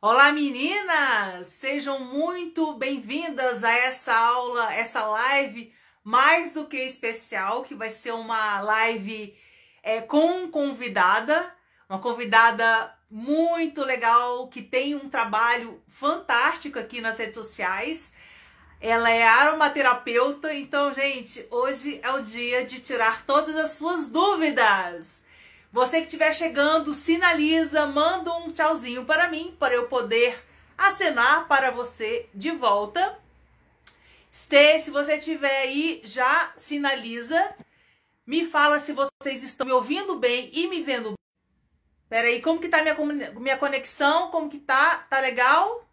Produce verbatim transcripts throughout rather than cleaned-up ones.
Olá meninas, sejam muito bem-vindas a essa aula, essa live mais do que especial, que vai ser uma live é, com convidada, uma convidada muito legal, que tem um trabalho fantástico aqui nas redes sociais. Ela é aromaterapeuta, então gente, hoje é o dia de tirar todas as suas dúvidas. Você que estiver chegando, sinaliza, manda um tchauzinho para mim, para eu poder acenar para você de volta. Stê, se você estiver aí, já sinaliza. Me fala se vocês estão me ouvindo bem e me vendo bem. Pera aí, como que tá minha, minha conexão? Como que tá? Tá legal?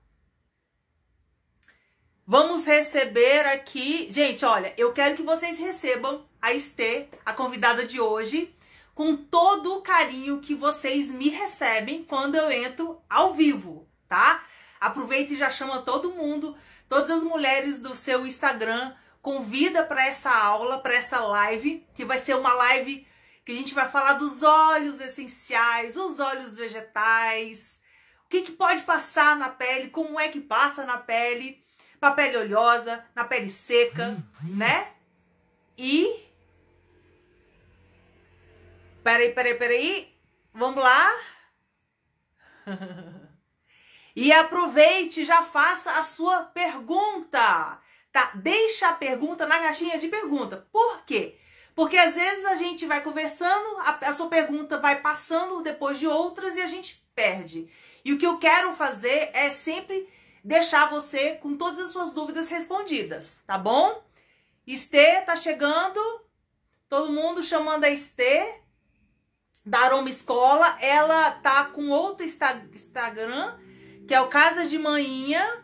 Vamos receber aqui... Gente, olha, eu quero que vocês recebam a Stê, a convidada de hoje, com todo o carinho que vocês me recebem quando eu entro ao vivo, tá? Aproveita e já chama todo mundo, todas as mulheres do seu Instagram, convida para essa aula, para essa live, que vai ser uma live que a gente vai falar dos óleos essenciais, os óleos vegetais, o que, que pode passar na pele, como é que passa na pele, pra pele oleosa, na pele seca, né? E... Peraí, peraí, peraí. Vamos lá. E aproveite, já faça a sua pergunta, tá? Deixa a pergunta na caixinha de pergunta. Por quê? Porque às vezes a gente vai conversando, a, a sua pergunta vai passando depois de outras e a gente perde. E o que eu quero fazer é sempre deixar você com todas as suas dúvidas respondidas, tá bom? Stê tá chegando, todo mundo chamando a Stê da Aroma Escola. Ela tá com outro Insta Instagram, que é o Casa de Manhinha.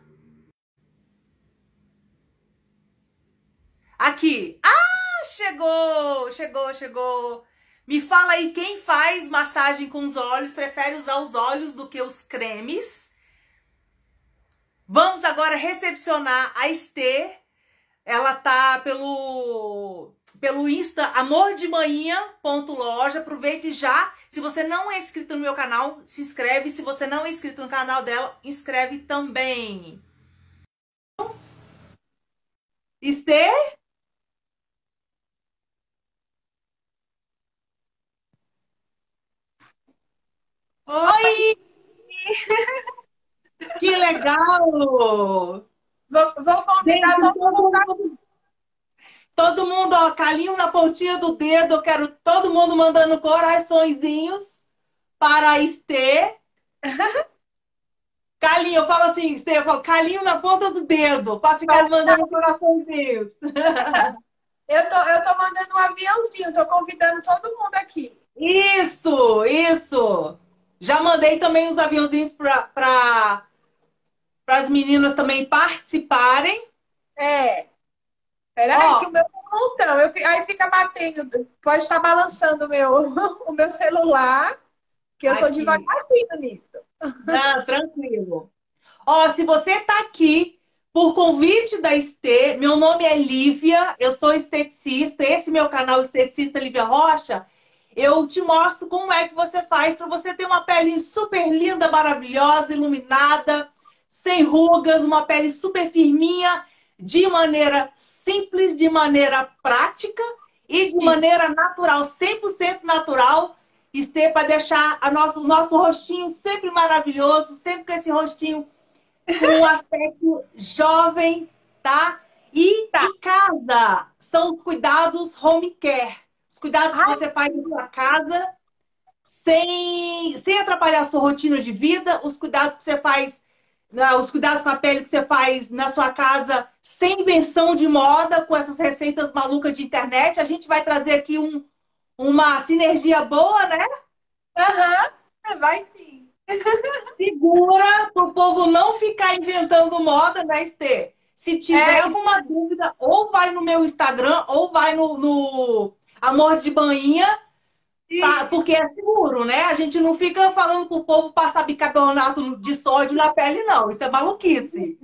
Aqui. Ah, chegou, chegou, chegou. Me fala aí quem faz massagem com os olhos, prefere usar os olhos do que os cremes. Vamos agora recepcionar a Stê. Ela tá pelo... pelo Insta amor de manhinha ponto loja. Aproveite já. Se você não é inscrito no meu canal, se inscreve. Se você não é inscrito no canal dela, inscreve também. Stê? Oi! Que legal! Vou, vou convidar Gente, todo mundo. todo, todo mundo, ó, calinho na pontinha do dedo. Eu quero todo mundo mandando coraçõezinhos para a Stê. Calinho, eu falo assim, Stê, eu falo calinho na ponta do dedo, para ficar mandando coraçõezinhos. Eu tô, eu tô mandando um aviãozinho, tô convidando todo mundo aqui. Isso, isso. Já mandei também os aviãozinhos para as meninas também participarem. É. Peraí, que o meu tá montão. Eu, aí fica batendo, pode estar balançando o meu, o meu celular, que eu Aqui. sou devagarzinho nisso. Não, tranquilo. Ó, se você tá aqui por convite da Stê, meu nome é Lívia, eu sou esteticista, esse meu canal Esteticista Lívia Rocha, eu te mostro como é que você faz para você ter uma pele super linda, maravilhosa, iluminada, sem rugas, uma pele super firminha, de maneira simples, de maneira prática e de maneira natural, cem por cento natural. Stê, para deixar a nosso, o nosso rostinho sempre maravilhoso, sempre com esse rostinho com um aspecto jovem, tá? E Tá. em casa, são os cuidados home care. Os cuidados que você faz em sua casa, sem, sem atrapalhar a sua rotina de vida, os cuidados que você faz, os cuidados com a pele que você faz na sua casa, sem invenção de moda, com essas receitas malucas de internet. A gente vai trazer aqui um, uma sinergia boa, né? Aham, uhum. Vai sim. Segura para o povo não ficar inventando moda, né, Stê? Se tiver É. alguma dúvida, ou vai no meu Instagram, ou vai no, no Amor de Manhinha, tá? Porque é seguro, né? A gente não fica falando pro povo passar bicarbonato de sódio na pele, não. Isso é maluquice.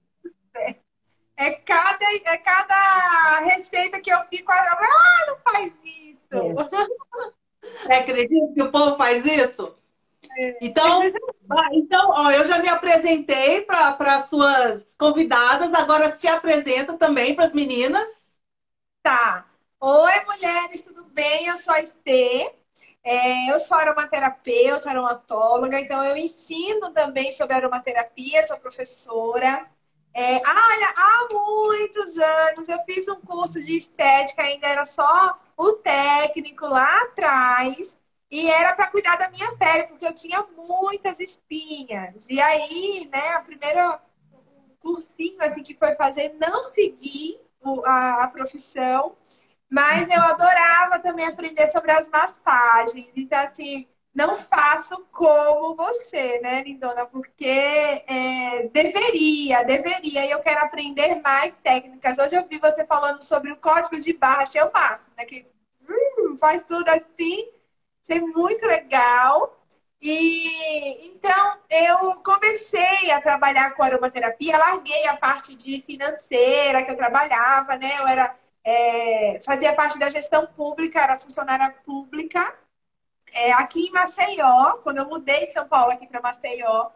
É cada, é cada receita que eu fico, ah, não faz isso. É. Você acredita que o povo faz isso? Então, ah, então, ó, eu já me apresentei para as suas convidadas, agora se apresenta também para as meninas. Tá. Oi, mulheres, tudo bem? Eu sou a Estê. É, eu sou aromaterapeuta, aromatóloga, então eu ensino também sobre aromaterapia, sou professora. É, ah, olha, há muitos anos eu fiz um curso de estética, ainda era só o técnico lá atrás, e era para cuidar da minha pele, porque eu tinha muitas espinhas. E aí, né, a primeira cursinho assim que foi fazer, não segui o- a, a profissão, mas eu adorava também aprender sobre as massagens. Então, assim, não faço como você, né, lindona? Porque é, deveria, deveria. E eu quero aprender mais técnicas. Hoje eu vi você falando sobre o código de barra, achei o máximo, né? Que hum, faz tudo assim, isso é muito legal. E então eu comecei a trabalhar com aromaterapia, larguei a parte de financeira que eu trabalhava, né? Eu era é, fazia parte da gestão pública, era funcionária pública. É, aqui em Maceió, quando eu mudei de São Paulo aqui para Maceió,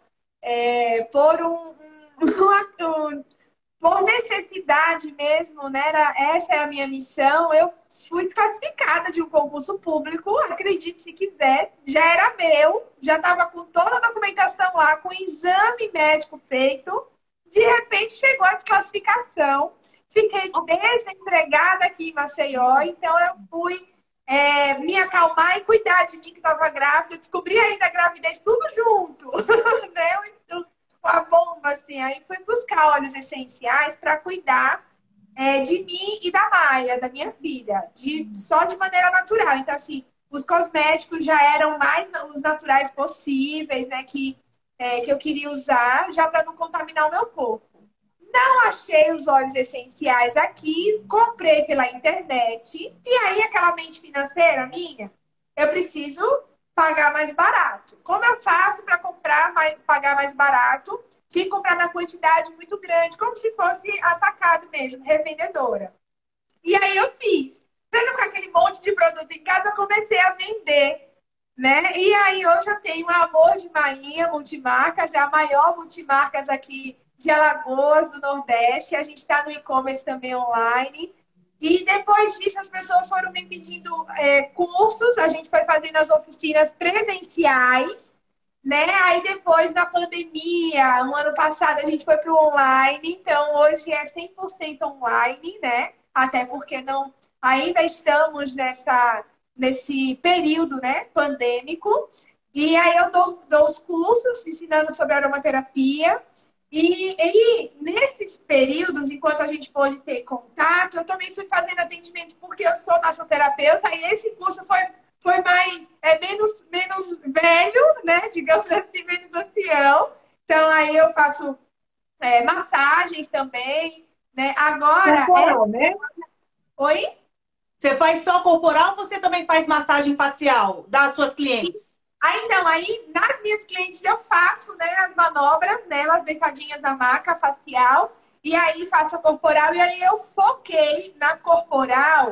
é, por um, um, um, por necessidade mesmo, né? Era, essa é a minha missão. Eu fui desclassificada de um concurso público, acredite se quiser, já era meu, já estava com toda a documentação lá, com o exame médico feito. De repente chegou a desclassificação, fiquei desempregada aqui em Maceió, então eu fui é, me acalmar e cuidar de mim que estava grávida, descobri ainda a gravidez tudo junto, né? Então, a bomba, assim. Aí fui buscar óleos essenciais para cuidar é, de mim e da Maia, da minha filha, de, só de maneira natural. Então, assim, os cosméticos já eram mais os naturais possíveis, né? Que, é, que eu queria usar, já para não contaminar o meu corpo. Não achei os óleos essenciais aqui, comprei pela internet. E aí, aquela mente financeira minha, eu preciso pagar mais barato. Como eu faço para comprar mais, pagar mais barato? Tinha que comprar na quantidade muito grande, como se fosse atacado mesmo, revendedora. E aí eu fiz. Para não ficar aquele monte de produto em casa, eu comecei a vender, né? E aí hoje eu tenho a Amor de Marinha Multimarcas, é a maior multimarcas aqui de Alagoas, do Nordeste. A gente está no e-commerce também online. E depois disso, as pessoas foram me pedindo é, cursos, a gente foi fazendo as oficinas presenciais, né? Aí depois, na pandemia, um ano passado, a gente foi para o online, então hoje é cem por cento online, né? Até porque não, ainda estamos nessa, nesse período, né, pandêmico. E aí eu dou, dou os cursos ensinando sobre aromaterapia. E, e nesses períodos, enquanto a gente pôde ter contato, eu também fui fazendo atendimento porque eu sou massoterapeuta e esse curso foi, foi mais, é menos, menos velho, né? Digamos assim, menos ancião. Então aí eu faço é, massagens também, né? Agora Corporal, é. né? Oi? Você faz só corporal ou você também faz massagem facial das suas clientes? Ah, então, aí nas minhas clientes eu faço, né, as manobras, né, as deitadinhas na maca facial, e aí faço a corporal, e aí eu foquei na corporal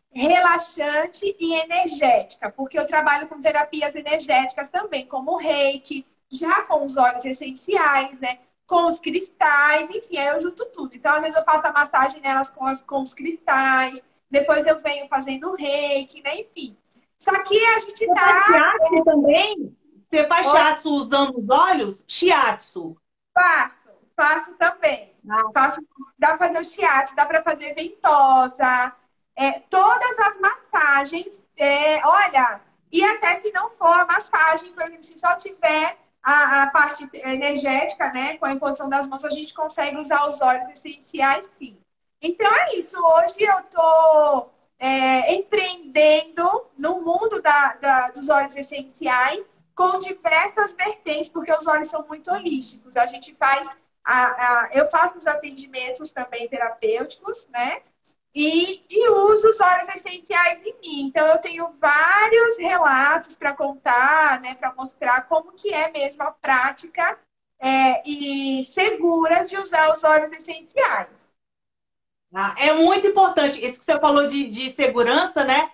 relaxante e energética, porque eu trabalho com terapias energéticas também, como o reiki, já com os óleos essenciais, né, com os cristais, enfim, aí eu junto tudo. Então, às vezes eu faço a massagem nelas com, as, com os cristais, depois eu venho fazendo o reiki, né, enfim. Só que a gente Você faz tá. shiatsu também? Você faz Oi, shiatsu usando os olhos? Shiatsu. faço, faço também. Ah, Faço, dá para fazer o shiatsu, dá para fazer ventosa, é, todas as massagens. É, olha, e até se não for a massagem, por exemplo, se só tiver a, a parte energética, né, com a imposição das mãos, a gente consegue usar os óleos essenciais, sim. Então é isso. Hoje eu estou é, empreendendo no mundo da, da, dos óleos essenciais com diversas vertentes, porque os óleos são muito holísticos. A gente faz, a, a, eu faço os atendimentos também terapêuticos, né? E, e uso os óleos essenciais em mim. Então, eu tenho vários relatos para contar, né? Para mostrar como que é mesmo a prática é, e segura de usar os óleos essenciais. ah, é muito importante. Isso que você falou de, de segurança, né?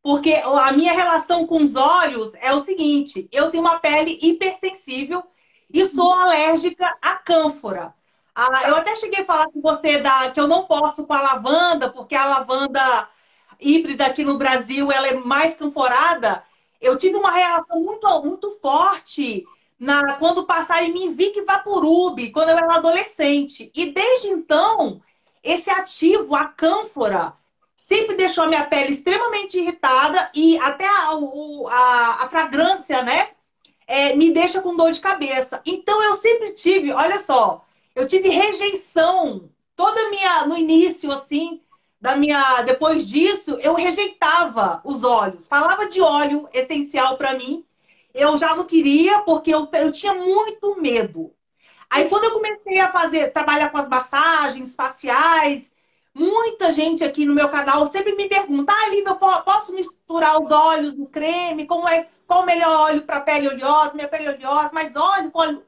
porque a minha relação com os olhos é o seguinte: eu tenho uma pele hipersensível e sou alérgica à cânfora. Ah, eu até cheguei a falar com você da, que eu não posso com a lavanda, porque a lavanda híbrida aqui no Brasil ela é mais canforada. Eu tive uma relação muito, muito forte na, quando passaram em mim Vick Vaporub, quando eu era adolescente. E desde então, esse ativo, a cânfora, sempre deixou a minha pele extremamente irritada e até a, o- a, a fragrância, né? É, me deixa com dor de cabeça. Então eu sempre tive, olha só, eu tive rejeição toda a minha no início assim da minha, depois disso eu rejeitava os óleos. Falava de óleo essencial para mim, eu já não queria porque eu, eu tinha muito medo. Aí quando eu comecei a fazer, trabalhar com as massagens faciais, muita gente aqui no meu canal sempre me pergunta: ah, Lívia, eu po- posso misturar os óleos no creme? Como é, qual o melhor óleo para pele oleosa? Minha pele é oleosa, mas óleo com óleo,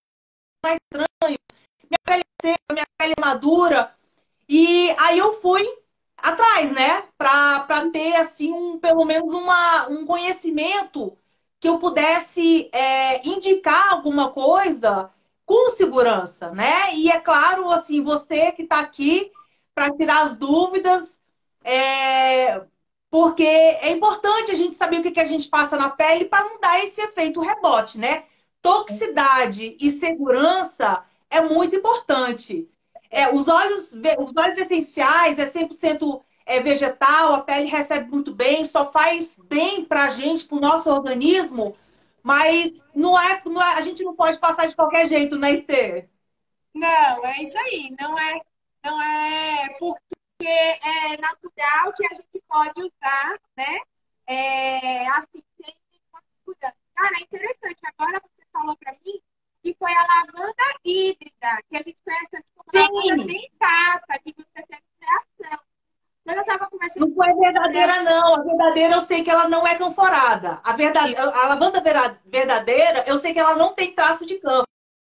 minha pele é seca, minha pele é madura. E aí eu fui atrás, né? Para para ter assim um, pelo menos uma, um conhecimento que eu pudesse é, indicar alguma coisa com segurança, né? E é claro, assim, você que está aqui para tirar as dúvidas, é, porque é importante a gente saber o que, que a gente passa na pele para não dar esse efeito rebote, né? Toxicidade e segurança é muito importante. É, os óleos, os óleos essenciais é cem por cento é, vegetal, a pele recebe muito bem, só faz bem para a gente, para o nosso organismo, mas não é, não é- a gente não pode passar de qualquer jeito, né, Esther? Não, é isso aí. Não é, não é porque é natural que a gente pode usar, né? É, assim, sem nenhuma mudança. Cara, é interessante. Agora você falou para mim que foi a lavanda híbrida, que a gente conhece aqui como lavanda Sim, dentata, que você teve reação. Quando eu estava conversando não com foi você, verdadeira, não. A verdadeira eu sei que ela não é canforada. A, verdade, a lavanda vera- verdadeira, eu sei que ela não tem traço de campo.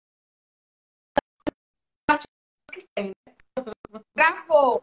travou,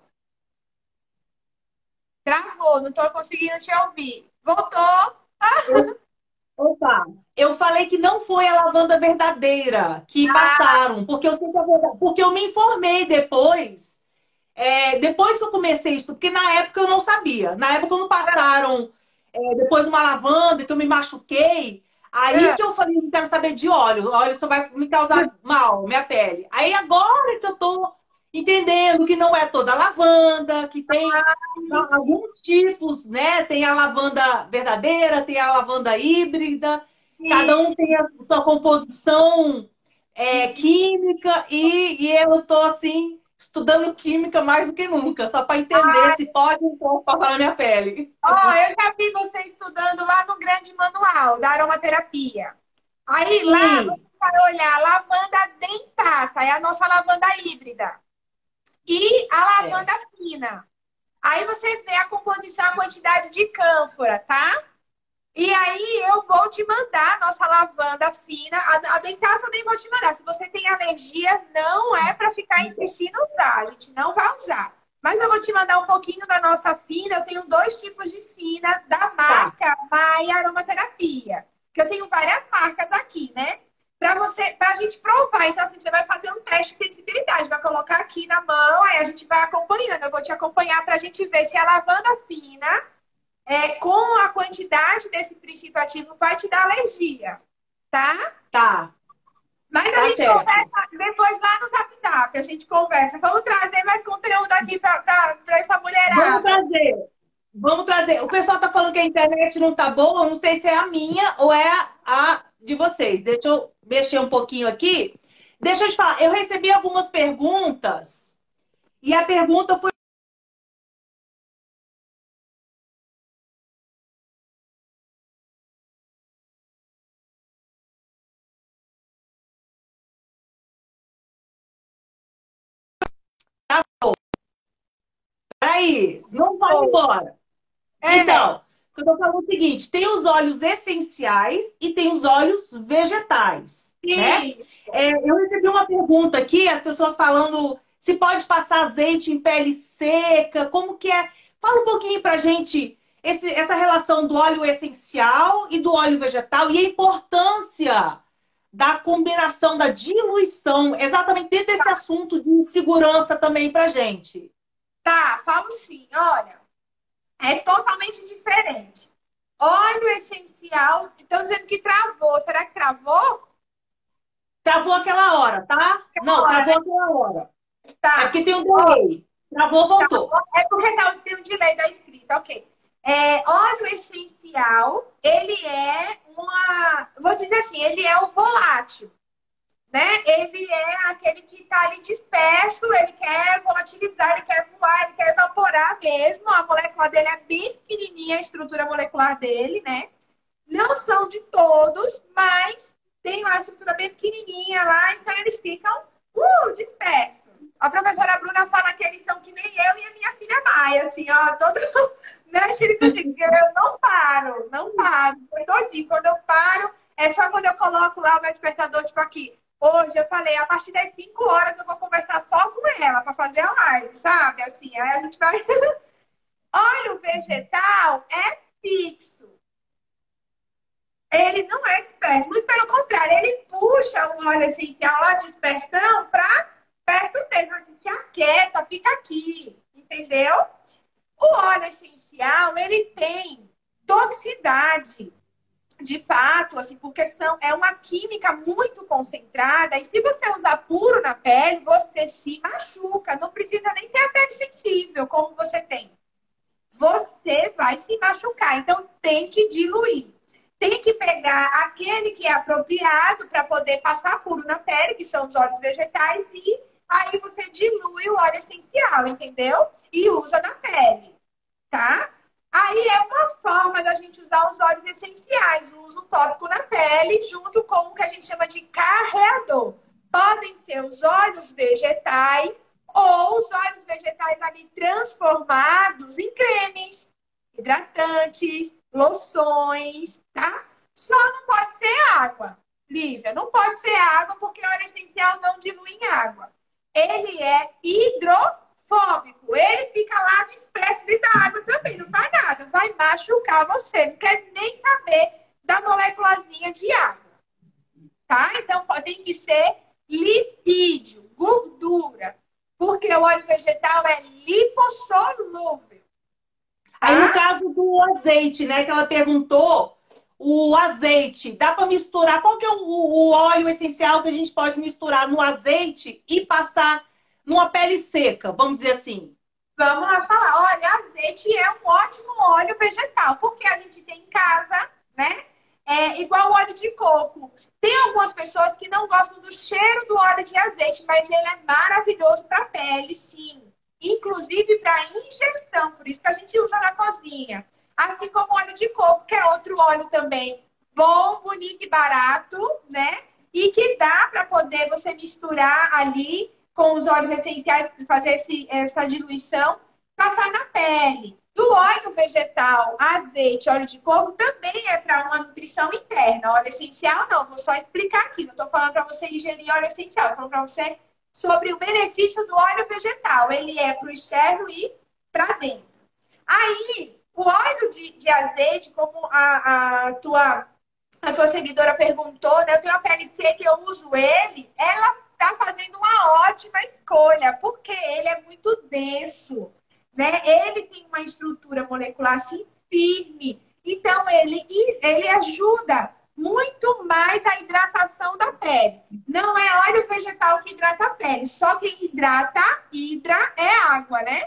travou, não estou conseguindo te ouvir. Voltou? Opa, eu falei que não foi a lavanda verdadeira que passaram, porque eu sei que é verdade, porque eu me informei depois, é, depois que eu comecei isso, porque na época eu não sabia. Na época quando passaram é, depois uma lavanda, que eu me machuquei, aí É. que eu falei, não quero saber de óleo, óleo só vai me causar mal, minha pele. Aí agora que eu tô entendendo que não é toda lavanda, que tem alguns tipos, né? Tem a lavanda verdadeira, tem a lavanda híbrida, cada um tem a sua composição é, química e, e eu tô assim estudando química mais do que nunca, só para entender se pode ou não pode passar na minha pele. Ó, eu já vi você estudando lá no grande manual da aromaterapia. Aí lá você Sim, vai olhar lavanda dentata, é a nossa lavanda híbrida. E a é, lavanda fina. Aí você vê a composição, a quantidade de cânfora, tá? E aí eu vou te mandar a nossa lavanda fina. A, a dentata eu nem vou te mandar. Se você tem alergia, não é para ficar insistindo usar. A gente não vai usar. Mas eu vou te mandar um pouquinho da nossa fina. Eu tenho dois tipos de fina da tá, marca Maia Aromaterapia. Que eu tenho várias marcas aqui, né? Para você, para a gente provar. Então, assim, você vai fazer um teste de sensibilidade. Vai colocar aqui na mão, aí a gente vai acompanhando. Eu vou te acompanhar para a gente ver se a lavanda fina é, com a quantidade desse princípio ativo vai te dar alergia, tá? tá, Mas a tá gente certo. conversa depois lá no Zap Zap, a gente conversa. Vamos trazer mais conteúdo aqui para essa Vamos mulherada. trazer. Vamos trazer. O pessoal tá falando que a internet não tá boa. Eu não sei se é a minha ou é a de vocês. Deixa eu mexer um pouquinho aqui. Deixa eu te falar. Eu recebi algumas perguntas e a pergunta foi: aí, não vai embora. É, Então, eu tô falando o seguinte: tem os óleos essenciais e tem os óleos vegetais, né? sim. É, eu recebi uma pergunta aqui, as pessoas falando se pode passar azeite em pele seca, como que é? Fala um pouquinho pra gente esse, essa relação do óleo essencial e do óleo vegetal e a importância da combinação, da diluição, exatamente dentro desse assunto de segurança também pra gente. Tá, falo sim. Olha, é totalmente diferente. Óleo essencial, estão dizendo que travou. Será que travou? Travou aquela hora, tá? Não, hora, travou aquela hora. É Tá. porque tem um delay. Travou, voltou. É porque tá, tem um delay da escrita, ok. É, óleo essencial, ele é uma... Vou dizer assim, ele é o volátil, né? Ele é aquele que está ali disperso, ele quer volatilizar, ele quer voar, ele quer evaporar mesmo. A molécula dele é bem pequenininha, a estrutura molecular dele, né? Não são de todos, mas tem uma estrutura bem pequenininha lá, então eles ficam uh, dispersos. A professora Bruna fala que eles são que nem eu e a minha filha Maia, assim, ó, todo... Né, Xerica, eu digo, eu não paro, não paro. Foi todinho. Quando eu paro, é só quando eu coloco lá o meu despertador, tipo aqui. Hoje eu falei, a partir das cinco horas eu vou conversar só com ela para fazer a live, sabe? Assim, aí a gente vai... Óleo vegetal é fixo. Ele não é disperso. Muito pelo contrário, ele puxa o óleo essencial lá de dispersão para perto dele. Assim, se aquieta, fica aqui. Entendeu? O óleo essencial, ele tem toxicidade. De fato, assim, porque são, é uma química muito concentrada e se você usar puro na pele, você se machuca. Não precisa nem ter a pele sensível, como você tem. Você vai se machucar. Então, tem que diluir. Tem que pegar aquele que é apropriado para poder passar puro na pele, que são os óleos vegetais, e aí você dilui o óleo essencial, entendeu? E usa na pele, tá? Aí é uma forma da gente usar os óleos essenciais, o uso tópico na pele, junto com o que a gente chama de carreador. Podem ser os óleos vegetais ou os óleos vegetais ali transformados em cremes, hidratantes, loções, tá? Só não pode ser água, Lívia. Não pode ser água porque o óleo essencial não dilui em água. Ele é hidrofóbico. Ele fica lá disperso dentro da água também. Não faz nada. Vai machucar você. Não quer nem saber da moléculazinha de água. Tá? Então, tem que ser lipídio, gordura. Porque o óleo vegetal é lipossolúvel. Aí, no caso do azeite, né, que ela perguntou, o azeite, dá para misturar? Qual que é o, o óleo essencial que a gente pode misturar no azeite e passar numa pele seca, vamos dizer assim? Vamos lá falar. Olha, azeite é um ótimo óleo vegetal, porque a gente tem em casa, né? É igual o óleo de coco. Tem algumas pessoas que não gostam do cheiro do óleo de azeite, mas ele é maravilhoso para a pele, sim. Inclusive para ingestão, por isso que a gente usa na cozinha. Assim como o óleo de coco, que é outro óleo também bom, bonito e barato, né? E que dá para poder você misturar ali com os óleos essenciais, fazer esse, essa diluição, passar na pele. Do óleo vegetal, azeite, óleo de coco, também é para uma nutrição interna. Óleo essencial, não, vou só explicar aqui. Não estou falando para você ingerir óleo essencial, estou falando para você sobre o benefício do óleo vegetal. Ele é para o externo e para dentro. Aí, o óleo de, de azeite, como a, a, tua, a tua seguidora perguntou, né? Eu tenho a pele seca e eu uso ele, ela está fazendo uma ótima escolha, porque ele é muito denso. Né? Ele tem uma estrutura molecular assim firme. Então, ele, ele ajuda muito mais a hidratação da pele. Não é óleo vegetal que hidrata a pele. Só quem hidrata, hidra, é água, né?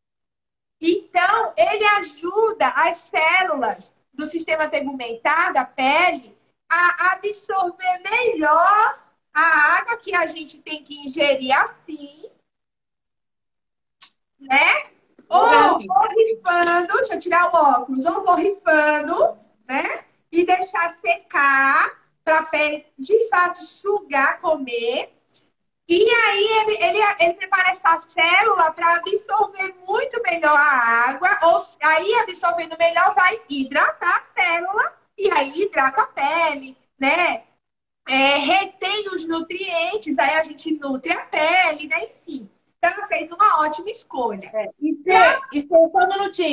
Então, ele ajuda as células do sistema tegumentar da pele a absorver melhor a água que a gente tem que ingerir assim, né? Ou borrifando, deixa eu tirar o óculos, ou borrifando, né? E deixar secar para a pele, de fato, sugar, comer. E aí ele, ele, ele prepara essa célula para absorver muito melhor a água. Ou aí, absorvendo melhor, vai hidratar a célula. E aí hidrata a pele, né? É, retém os nutrientes, aí a gente nutre a pele, né? Enfim. Então, ela fez uma ótima escolha. É, e, Cê, e Cê, só um minutinho.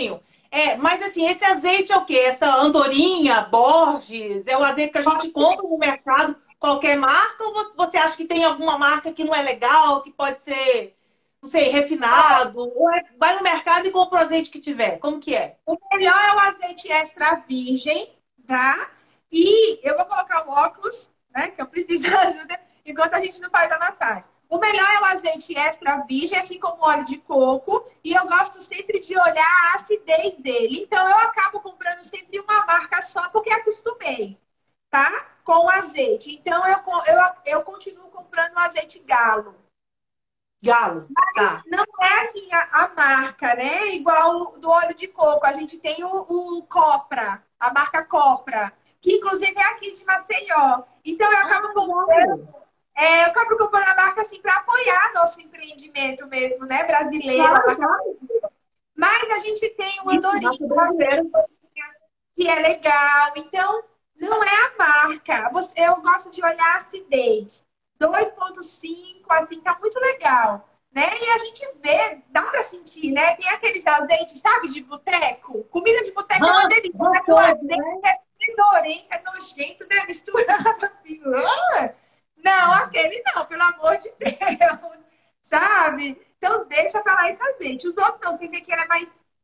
É, mas assim, esse azeite é o quê? Essa Andorinha, Borges, é o azeite que a gente compra no mercado, qualquer marca, ou vo- você acha que tem alguma marca que não é legal, que pode ser, não sei, refinado? Ou é- vai no mercado e compra o azeite que tiver? Como que é? O melhor é o azeite extra virgem, tá? E eu vou colocar o óculos, né? Que eu preciso de ajuda enquanto a gente não faz a massagem. O melhor é o azeite extra virgem, assim como o óleo de coco. E eu gosto sempre de olhar a acidez dele. Então eu acabo comprando sempre uma marca só, porque acostumei, tá? Com o azeite. Então eu, eu, eu continuo comprando o azeite galo. Galo, tá. Não é assim a, a marca, né? Igual o do óleo de coco. A gente tem o, o Copra, a marca Copra, que inclusive é aqui de Maceió. Então eu Ah, acabo comprando, legal. é, eu acabo comprando a marca assim para apoiar nosso empreendimento mesmo, né? Brasileiro, a Claro, marca. claro. Mas a gente tem o Isso, Andorinha, marca brasileira. que é legal. Então, não é a marca. Você- Eu gosto de olhar a acidez. dois ponto cinco, assim, tá muito legal. Né? E a gente vê, dá pra sentir, né? Tem aqueles azeites, sabe, de boteco. Comida de boteco é uma Rã, delícia. Mas o rançoso, azeite né? é fedorento, é nojento, né? Misturado assim. Ah! Não, aquele não, pelo amor de Deus. Sabe? Então deixa pra lá esse azeite. Os outros não, você vê que ele é mais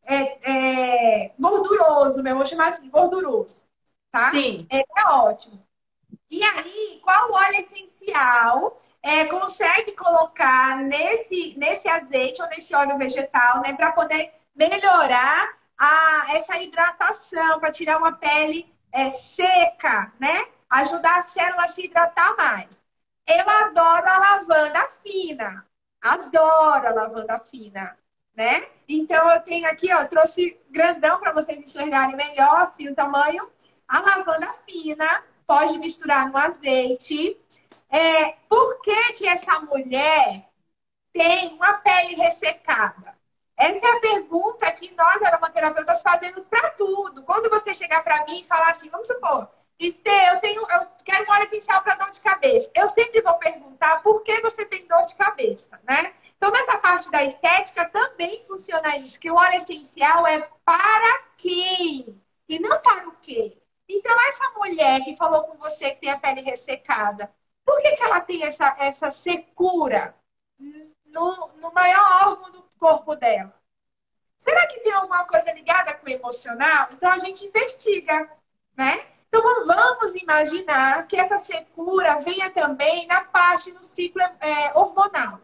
é, é, gorduroso, mesmo, vou chamar assim, gorduroso, tá? Sim. É, é ótimo. E aí, qual óleo essencial é, consegue colocar nesse, nesse azeite ou nesse óleo vegetal, né, para poder melhorar a, essa hidratação, para tirar uma pele é, seca, né? Ajudar a célula a se hidratar mais. Eu adoro a lavanda fina. Adoro a lavanda fina, né? Então eu tenho aqui, ó, trouxe grandão para vocês enxergarem melhor assim, o tamanho. A lavanda fina pode misturar no azeite. É, por que que essa mulher tem uma pele ressecada? Essa é a pergunta que nós, aromaterapeutas, fazemos para tudo. Quando você chegar para mim e falar assim, vamos supor, Estê, eu tenho, eu quero um óleo essencial para dor de cabeça. Eu sempre vou perguntar por que você tem dor de cabeça, né? Então, nessa parte da estética também funciona isso, que o óleo essencial é para quem? E não para o quê? Então, essa mulher que falou com você que tem a pele ressecada, por que que ela tem essa, essa secura no, no maior órgão do corpo dela? Será que tem alguma coisa ligada com o emocional? Então a gente investiga, né? Então vamos imaginar que essa secura venha também na parte do ciclo é, hormonal.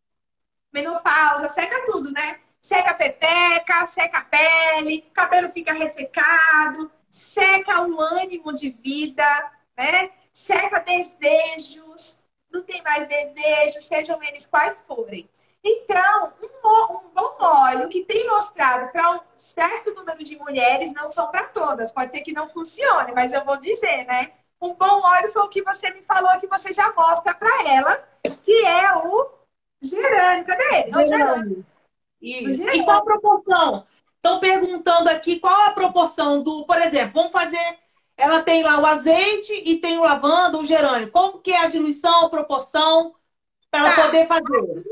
Menopausa, seca tudo, né? Seca a pepeca, seca a pele, cabelo fica ressecado, seca o ânimo de vida, né? Seca desejos, não tem mais desejos, sejam eles quais forem. Então, um, um bom óleo que tem mostrado para um certo número de mulheres, não são para todas, pode ser que não funcione, mas eu vou dizer, né? Um bom óleo foi o que você me falou que você já mostra para elas, que é o gerânio. Cadê ele? É o gerânio. Gerânio. O Isso. E qual a gerânio. proporção? Estão perguntando aqui qual a proporção do, por exemplo, vamos fazer. Ela tem lá o azeite e tem o lavanda, o gerânio. Como que é a diluição, a proporção para ela Tá. poder fazer?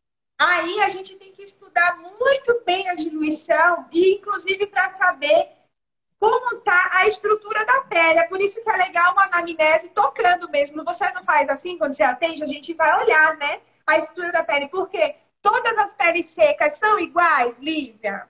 Aí a gente tem que estudar muito bem a diluição e, inclusive, para saber como tá a estrutura da pele. É por isso que é legal uma anamnese tocando mesmo. Você não faz assim quando você atende, a gente vai olhar, né? A estrutura da pele. Porque todas as peles secas são iguais, Lívia?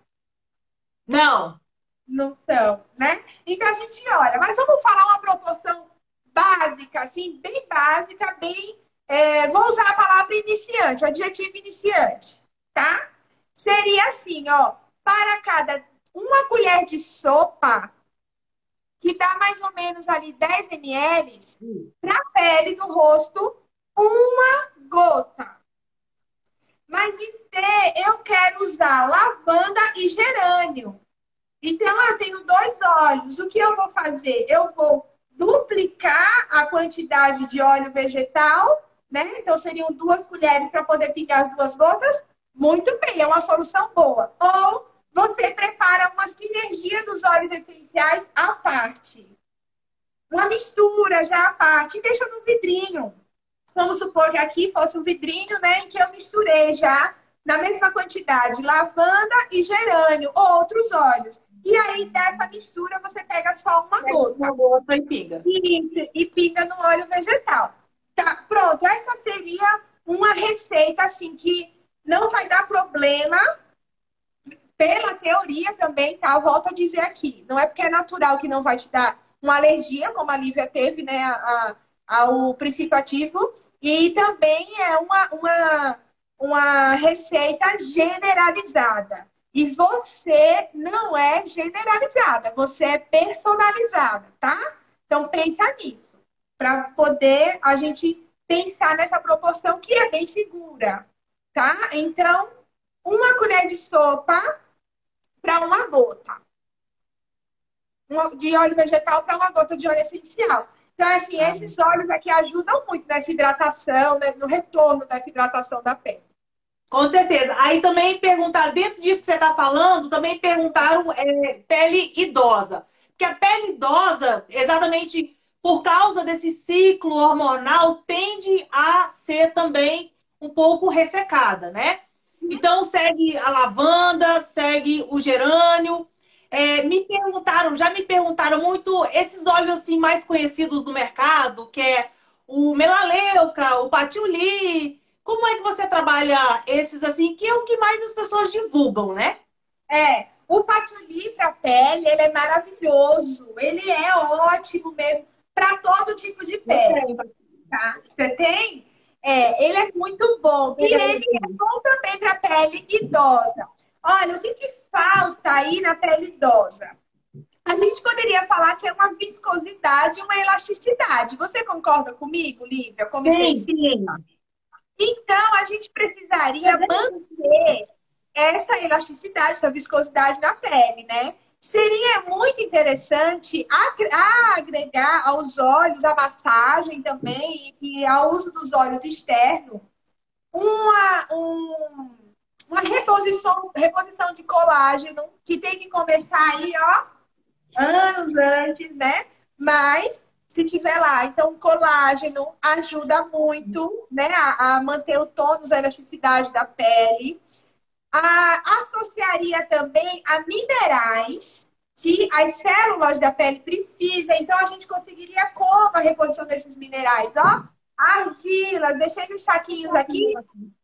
Não. Não são, né? Então a gente olha, mas vamos falar uma proporção básica, assim, bem básica, bem. É, vou usar a palavra iniciante, o adjetivo iniciante, tá? Seria assim, ó, para cada uma colher de sopa, que dá mais ou menos ali dez mililitros, para a pele do rosto, uma gota. Mas, Estê, eu quero usar lavanda e gerânio. Então, eu tenho dois óleos. O que eu vou fazer? Eu vou duplicar a quantidade de óleo vegetal, né? Então, seriam duas colheres para poder pingar as duas gotas. Muito bem, é uma solução boa. Ou você prepara uma sinergia dos óleos essenciais à parte. Uma mistura já à parte. E deixa no vidrinho. Vamos supor que aqui fosse um vidrinho, né? Em que eu misturei já, na mesma quantidade, lavanda e gerânio, ou outros óleos. E aí, dessa mistura, você pega só uma Pega gota. uma gota e pinga. Isso, e pinga no óleo vegetal. Tá, pronto. Essa seria uma receita, assim, que não vai dar problema pela teoria também, tá? Eu volto a dizer aqui. Não é porque é natural que não vai te dar uma alergia, como a Lívia teve, né? A, a, ao princípio ativo. E também é uma, uma, uma receita generalizada. E você não é generalizada, você é personalizada, tá? Então pensa nisso. Para poder a gente pensar nessa proporção que é bem segura, tá? Então, uma colher de sopa para uma gota de óleo vegetal para uma gota de óleo essencial. Então, assim, Ah, esses óleos aqui ajudam muito nessa hidratação, né, no retorno dessa hidratação da pele. com certeza. Aí também perguntaram, dentro disso que você está falando, também perguntaram é, pele idosa. Porque a pele idosa, exatamente por causa desse ciclo hormonal, tende a ser também um pouco ressecada, né? Então segue a lavanda, segue o gerânio. É, me perguntaram, já me perguntaram muito esses óleos assim mais conhecidos do mercado, que é o melaleuca, o patchouli. Como é que você trabalha esses assim, que é o que mais as pessoas divulgam, né? É, o patchouli para pele, ele é maravilhoso. Ele é ótimo mesmo para todo tipo de Eu pele, tenho. tá? Você tem? É, ele é muito bom. E ele é bom também para pele idosa. Olha, o que, que falta aí na pele idosa? A gente poderia falar que é uma viscosidade e uma elasticidade. Você concorda comigo, Lívia, como Sim, especialista? sim. Então, a gente precisaria manter essa elasticidade, essa viscosidade da pele, né? Seria muito interessante agregar aos olhos a massagem também e ao uso dos olhos externos uma, um, uma reposição, reposição de colágeno que tem que começar aí, ó, anos antes, né? Mas se tiver lá, então colágeno ajuda muito, né, a, a manter o tônus, a elasticidade da pele. A, associaria também a minerais que as células da pele precisam. Então a gente conseguiria como a reposição desses minerais, ó? Argilas, deixei nos saquinhos aqui.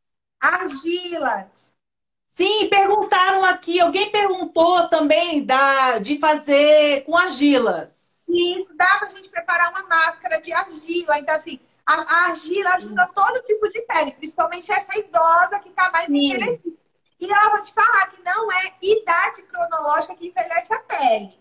Argilas. Sim, perguntaram aqui, alguém perguntou também da, de fazer com argilas. Isso, dá pra gente preparar uma máscara de argila. Então, assim, a, a argila ajuda todo tipo de pele, principalmente essa idosa que tá mais Sim. envelhecida. E eu vou te falar que não é idade cronológica que envelhece a pele.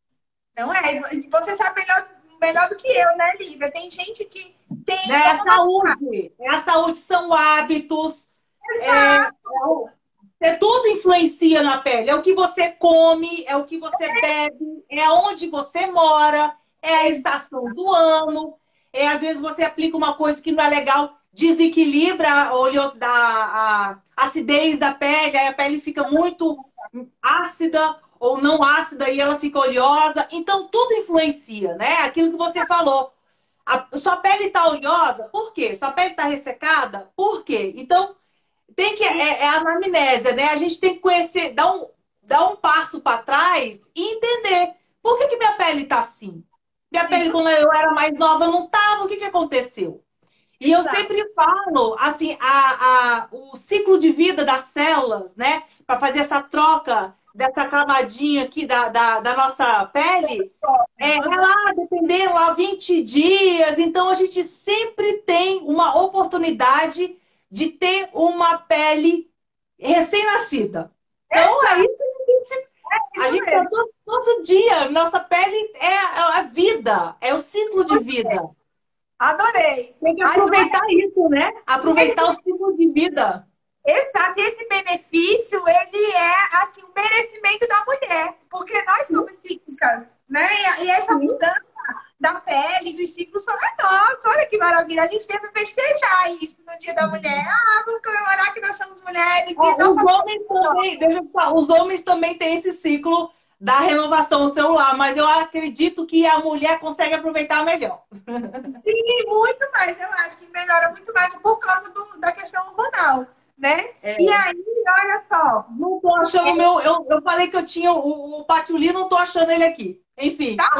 Não é. Você sabe melhor, melhor do que eu, né, Lívia? Tem gente que tem. É a saúde, é a saúde, são hábitos. É, é o- é tudo influencia na pele. É o que você come, é o que você bebe, é onde você mora, é a estação do ano. É, às vezes você aplica uma coisa que não é legal, desequilibra a oleosidade, a, a acidez da pele, aí a pele fica muito ácida ou não ácida e ela fica oleosa. Então tudo influencia, né? Aquilo que você falou. A, sua pele está oleosa, por quê? Sua pele está ressecada, por quê? Então tem que é, é a anamnésia, né? A gente tem que conhecer, dar um, dar um passo para trás e entender por que, que minha pele tá assim. Minha pele, quando eu era mais nova, não tava. O que, que aconteceu? E eu Exato. sempre falo, assim, a, a, o ciclo de vida das células, né? Para fazer essa troca dessa camadinha aqui da, da, da nossa pele, é, é lá, dependendo, lá vinte dias. Então, a gente sempre tem uma oportunidade de ter uma pele recém-nascida. Então, é isso que a gente, a gente tá todo, todo dia. Nossa pele é a vida, é o ciclo de vida. Adorei. Tem que aproveitar isso, né? Aproveitar o ciclo de vida. Exato. Esse benefício, ele é, assim, um merecimento da mulher. Porque nós somos cíclicas, né? E essa mudança da pele, dos ciclos, são é nossa. Olha que maravilha. A gente deve festejar isso no Dia da Mulher. Ah, vamos comemorar que nós somos mulheres. Ó, E nossa... os homens também, deixa eu falar, os homens também têm esse ciclo da renovação celular, mas eu acredito que a mulher consegue aproveitar melhor. Sim, muito mais. Eu acho que melhora muito mais por causa do, da questão hormonal, né? É. E aí, olha só. Não tô achando o meu. Eu, eu falei falei que eu tinha o, o patchouli, não tô achando ele aqui. Enfim. Tá.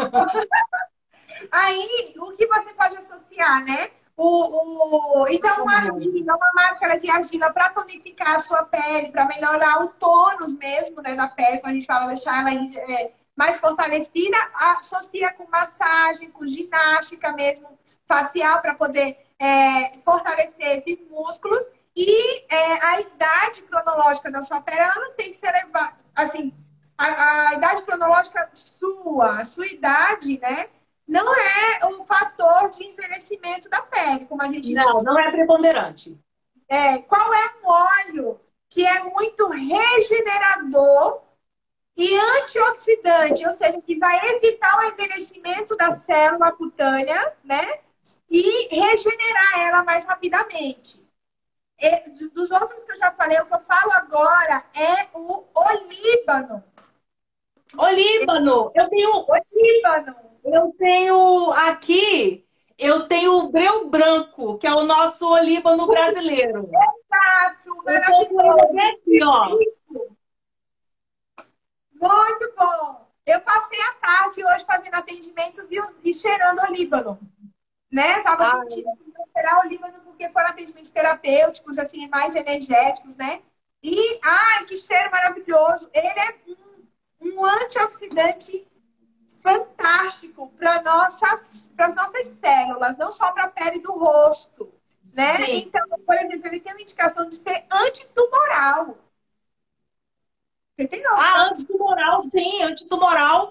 Aí, o que você pode associar, né? O, o... Então, a argila, uma máscara de argila para tonificar a sua pele, para melhorar o tônus mesmo, né, da pele, quando a gente fala deixar ela é, mais fortalecida, associa com massagem, com ginástica mesmo, facial, para poder é, fortalecer esses músculos. E é, a idade cronológica da sua pele, ela não tem que ser elevada, assim, a, a idade cronológica sua, a sua idade, né? Não é um fator de envelhecimento da pele, como a gente Não, diz. não é preponderante. É, qual é um óleo que é muito regenerador e antioxidante, ou seja, que vai evitar o envelhecimento da célula cutânea, né? E regenerar ela mais rapidamente. E, dos outros que eu já falei, o que eu falo agora é o olíbano. Olíbano, eu tenho, Olíbano. eu tenho aqui, eu tenho o breu branco, que é o nosso olíbano brasileiro. Exato, Eu tô com ele aqui, ó. Muito bom. Eu passei a tarde hoje fazendo atendimentos e, e cheirando olíbano. Né? Tava Ah, sentindo que ia cheirar olíbano porque foram atendimentos terapêuticos, assim, mais energéticos, né? E, ai, que cheiro maravilhoso. Ele é um, um antioxidante fantástico para nossas, para as nossas células, não só para a pele do rosto, né? sim. Então, por exemplo, ele tem uma indicação de ser antitumoral. Você tem noção? Ah, antitumoral, sim, antitumoral.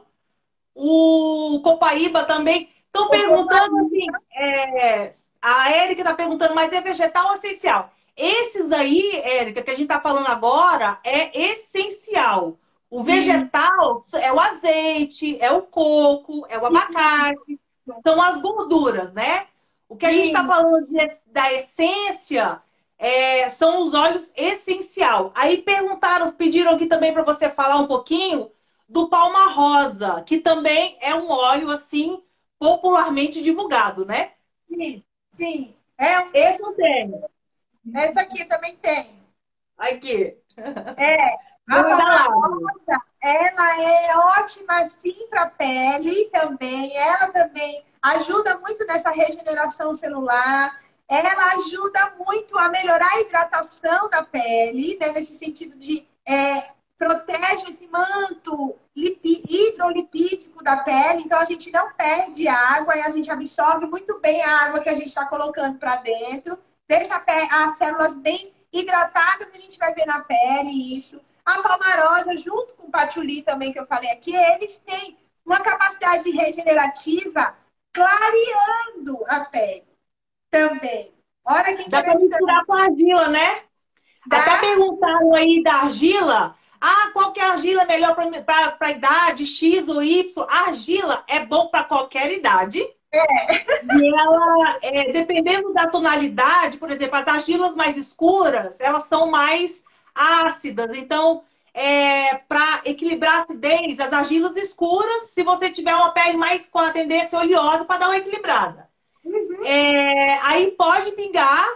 O copaíba também. Estão perguntando assim, é, a Érica está perguntando, mas é vegetal ou essencial? Esses aí, Érica, que a gente está falando agora, é essencial. O vegetal é o azeite, é o coco, é o abacate, são as gorduras, né? O que a gente está falando de, da essência é, são os óleos essencial. Aí perguntaram, pediram aqui também para você falar um pouquinho do palma rosa, que também é um óleo assim popularmente divulgado, né? Sim, sim. É um... Esse não tem. Essa aqui também tem. Aqui. É, a palma rosa, ela é ótima sim para a pele também. Ela também ajuda muito nessa regeneração celular. Ela ajuda muito a melhorar a hidratação da pele, né? Nesse sentido de é, protege esse manto hidrolipídico da pele. Então a gente não perde água e a gente absorve muito bem a água que a gente está colocando para dentro. Deixa as células bem hidratadas, a gente vai ver na pele isso. A palmarosa, junto com o patchouli também, que eu falei aqui, eles têm uma capacidade regenerativa clareando a pele também. Olha que dá para misturar com a argila, né? Dá? Até perguntaram aí da argila. Ah, qual que é a argila melhor para a idade, X ou Y? A argila é bom para qualquer idade. É. E ela, é, dependendo da tonalidade, por exemplo, as argilas mais escuras, elas são mais ácidas. Então, é, para equilibrar a acidez, as argilas escuras, se você tiver uma pele mais com a tendência oleosa, para dar uma equilibrada. Uhum. É, aí pode pingar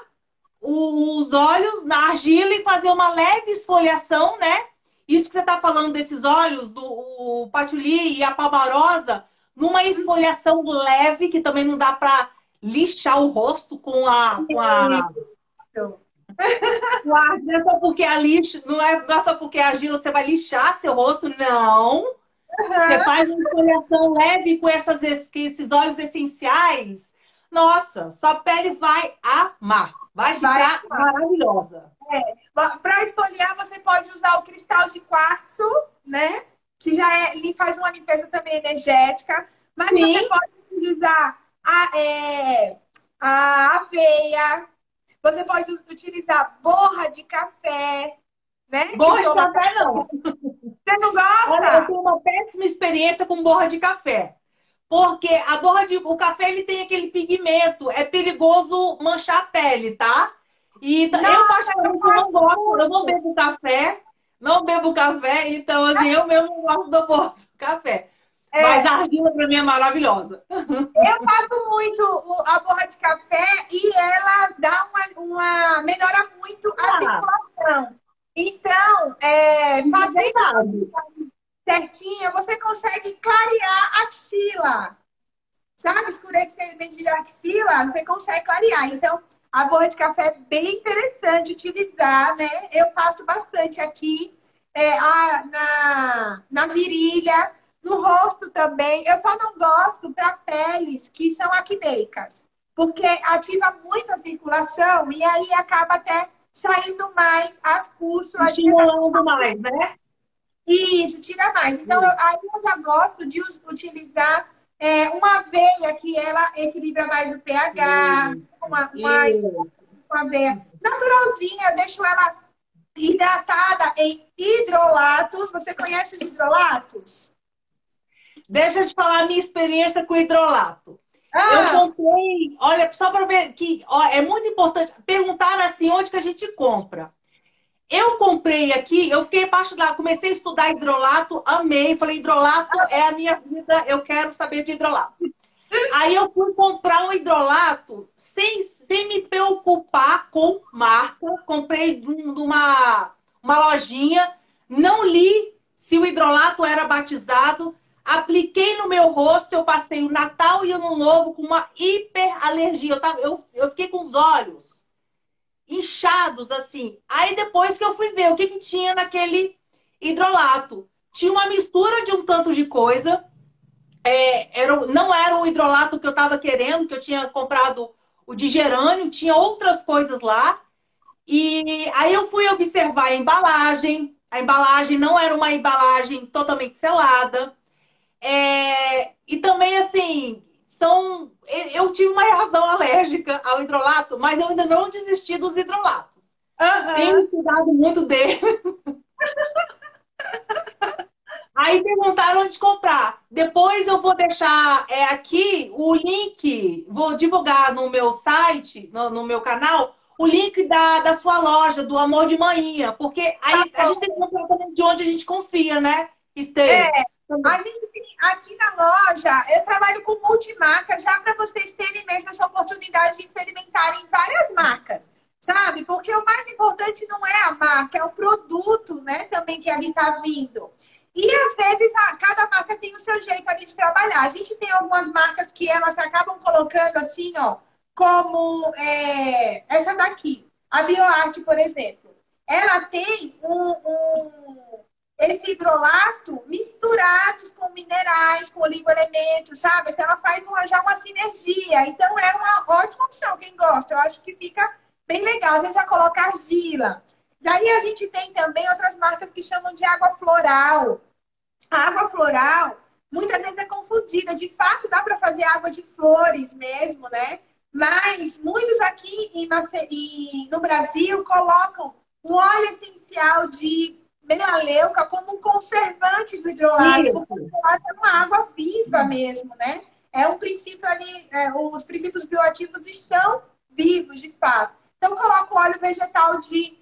os óleos na argila e fazer uma leve esfoliação, né? Isso que você está falando desses óleos, do o patchouli e a palmarosa, numa esfoliação leve, que também não dá para lixar o rosto com a... Com a... Não é só porque a lixa, não é, não é só porque a argila você vai lixar seu rosto, não. Uhum. Você faz uma esfoliação leve com essas, esses óleos essenciais. Nossa, sua pele vai amar. Vai ficar vai maravilhosa. É. Para esfoliar, você pode usar o cristal de quartzo, né? Que já é, faz uma limpeza também energética. Mas sim, você pode utilizar a, é, a aveia. Você pode utilizar borra de café, né? Borra de café, não. Você não gosta? Olha, eu tenho uma péssima experiência com borra de café. Porque a borra de... O café, ele tem aquele pigmento. É perigoso manchar a pele, tá? E não, eu, particularmente, não gosto. Eu não bebo café. Não bebo café. Então, assim, eu mesmo não gosto da borra de café. É. Mas a argila, pra mim, é maravilhosa. Eu faço muito a borra de café e ela dá uma... uma melhora muito a ah. circulação. Então, é, fazer sabe, escurecimento de axila, você consegue clarear. Então, a borra de café é bem interessante utilizar, né? Eu faço bastante aqui é, a, na, na virilha, no rosto também. Eu só não gosto para peles que são acneicas, porque ativa muito a circulação e aí acaba até saindo mais as pústulas. Estimulando mais, né? Isso, tira mais. Então, eu, aí eu já gosto de us- utilizar é, uma aveia que ela equilibra mais o pH, Isso, uma, uma, isso. uma aveia naturalzinha, eu deixo ela hidratada em hidrolatos. Você conhece os hidrolatos? Deixa eu te falar a minha experiência com hidrolato. Eu Ah, comprei, olha, só para ver que ó, é muito importante perguntar assim onde que a gente compra. Eu comprei aqui, eu fiquei apaixonada, comecei a estudar hidrolato, amei, falei, hidrolato é a minha vida, eu quero saber de hidrolato. Aí eu fui comprar um hidrolato sem, sem me preocupar com marca, comprei de um- de uma, uma lojinha, não li se o hidrolato era batizado, apliquei no meu rosto, eu passei o Natal e o Ano Novo com uma hiperalergia, eu, tava, eu, eu fiquei com os olhos inchados, assim. Aí depois que eu fui ver o que, que tinha naquele hidrolato. Tinha uma mistura de um tanto de coisa. É, era, não era o hidrolato que eu estava querendo, que eu tinha comprado o de gerânio, tinha outras coisas lá. E aí eu fui observar a embalagem. A embalagem não era uma embalagem totalmente selada. É, e também, assim, são. Eu tive uma reação alérgica ao hidrolato, mas eu ainda não desisti dos hidrolatos. aham. Tenho cuidado muito dele. Aí perguntaram onde comprar. Depois eu vou deixar é, aqui o link, vou divulgar no meu site, no, no meu canal, o link da, da sua loja, do Amor de Manhã. Porque Tá aí a gente bom. tem que comprar também de onde a gente confia, né, Estê? É, a gente tem- aqui na loja, eu trabalho com multimarcas, já para vocês terem mesmo essa oportunidade de experimentarem várias marcas, sabe? Porque o mais importante não é a marca, é o produto, né? Também que ali está vindo. E às vezes a- cada marca tem o seu jeito ali de trabalhar. A gente tem algumas marcas que elas acabam colocando assim, ó, como é, essa daqui, a BioArt, por exemplo. Ela tem um, um esse hidrolato misturados com minerais, com oligoelementos, sabe? Se ela faz uma, já uma sinergia. Então é uma ótima opção, quem gosta. Eu acho que fica bem legal. Às vezes já coloca argila. Daí a gente tem também outras marcas que chamam de água floral. A água floral muitas vezes é confundida. De fato, dá para fazer água de flores mesmo, né? Mas muitos aqui em Mace... em... no Brasil colocam um óleo essencial de melaleuca como um conservante do hidrolato, porque o Isso. hidrolato é uma água viva mesmo, né? É um princípio ali, é, os princípios bioativos estão vivos, de fato. Então, coloca o óleo vegetal de,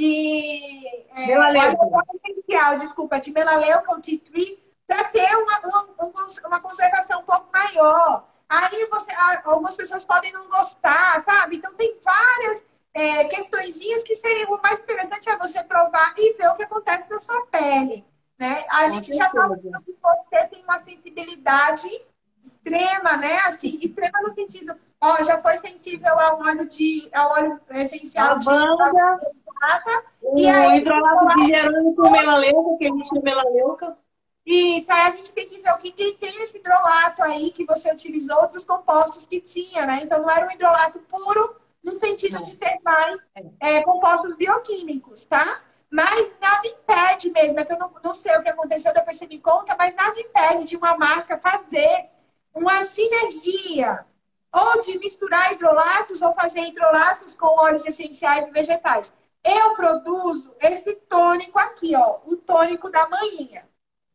de é, o óleo Melaleuca. essencial, desculpa, de melaleuca, o tea tree, para ter uma, uma, uma conservação um pouco maior. Aí você, algumas pessoas podem não gostar, sabe? Então tem várias é, questõezinhas que seriam o mais interessante é você provar e ver o que acontece na sua pele. Né? A Com gente já está certeza. vendo que você tem uma sensibilidade extrema, né? Assim, extrema no sentido, ó, já foi sensível ao óleo de, ao óleo essencial de Lavanda, prata, e o aí hidrolato de gerânio com melaleuca, que a gente chama melaleuca. isso, aí a gente tem que ver o que, que tem esse hidrolato aí que você utilizou, outros compostos que tinha, né? Então não era um hidrolato puro no sentido Não. de ter mais É. é, compostos bioquímicos, tá? Mas nada impede mesmo, é que eu não, não sei o que aconteceu, depois você me conta, mas nada impede de uma marca fazer uma sinergia, ou de misturar hidrolatos, ou fazer hidrolatos com óleos essenciais e vegetais. Eu produzo esse tônico aqui, ó, o tônico da manhã.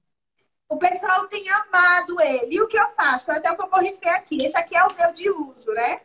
O pessoal tem amado ele. E o que eu faço? Até o que eu borrifei aqui. Esse aqui é o meu de uso, né?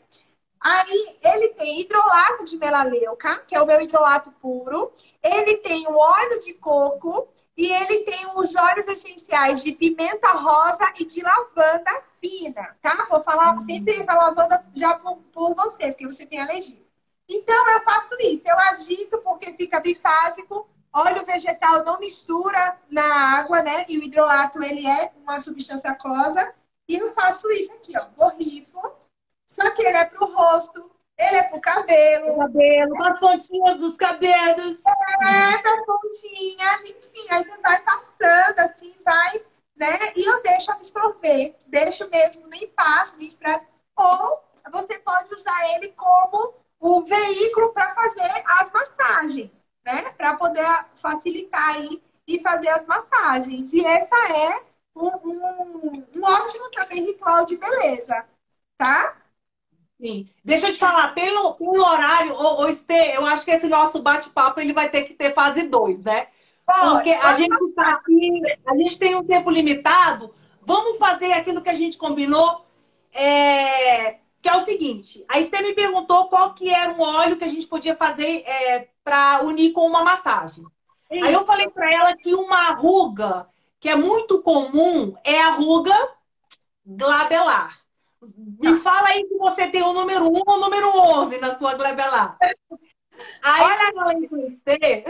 Aí ele tem hidrolato de melaleuca, que é o meu hidrolato puro. Ele tem o óleo de coco e ele tem os óleos essenciais de pimenta rosa e de lavanda fina, tá? Vou falar sempre essa lavanda já por, por você, porque você tem alergia. Então eu faço isso. Eu agito porque fica bifásico. Óleo vegetal não mistura na água, né? E o hidrolato ele é uma substância aquosa. E eu faço isso aqui, ó, borrifo. Só que ele é pro rosto, ele é pro O cabelo, cabelo, com as pontinhas dos cabelos. é pra pontinhas, enfim. Aí você vai passando assim, vai, né? E eu deixo absorver. Deixo mesmo, nem passo, nem esfrego. Ou você pode usar ele como o veículo para fazer as massagens, né? Para poder facilitar aí e fazer as massagens. E essa é um, um, um ótimo também ritual de beleza, tá? Sim. Deixa eu te falar, pelo, pelo horário, ô, ô, Estê, eu acho que esse nosso bate-papo ele vai ter que ter fase dois, né? Porque Pode, a pode. gente está aqui, a gente tem um tempo limitado. Vamos fazer aquilo que a gente combinou, é, que é o seguinte: a Estê me perguntou qual que era um óleo que a gente podia fazer é, para unir com uma massagem. Aí eu falei para ela que uma ruga que é muito comum é a ruga glabelar. Me Tá. fala aí se você tem o número um ou o número onze na sua glabelar. Aí Olha, eu falei com você.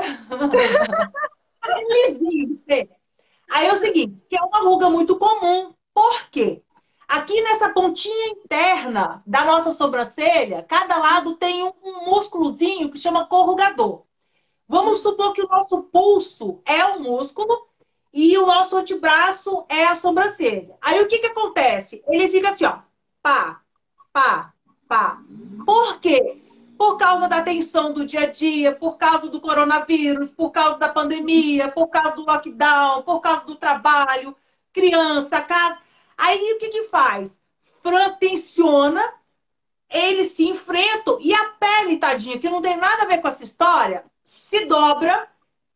É lisinho, você. Aí é o seguinte, que é uma ruga muito comum. Por quê? Aqui nessa pontinha interna da nossa sobrancelha, cada lado tem um, um músculozinho que chama corrugador. Vamos supor que o nosso pulso é o músculo e o nosso antebraço é a sobrancelha. Aí o que que acontece? Ele fica assim, ó, pá, pá, pá. Por quê? Por causa da tensão do dia a dia, por causa do coronavírus, por causa da pandemia, por causa do lockdown, por causa do trabalho, criança, casa. Aí o que que faz? Fran tensiona, eles se enfrentam e a pele, tadinha, que não tem nada a ver com essa história, se dobra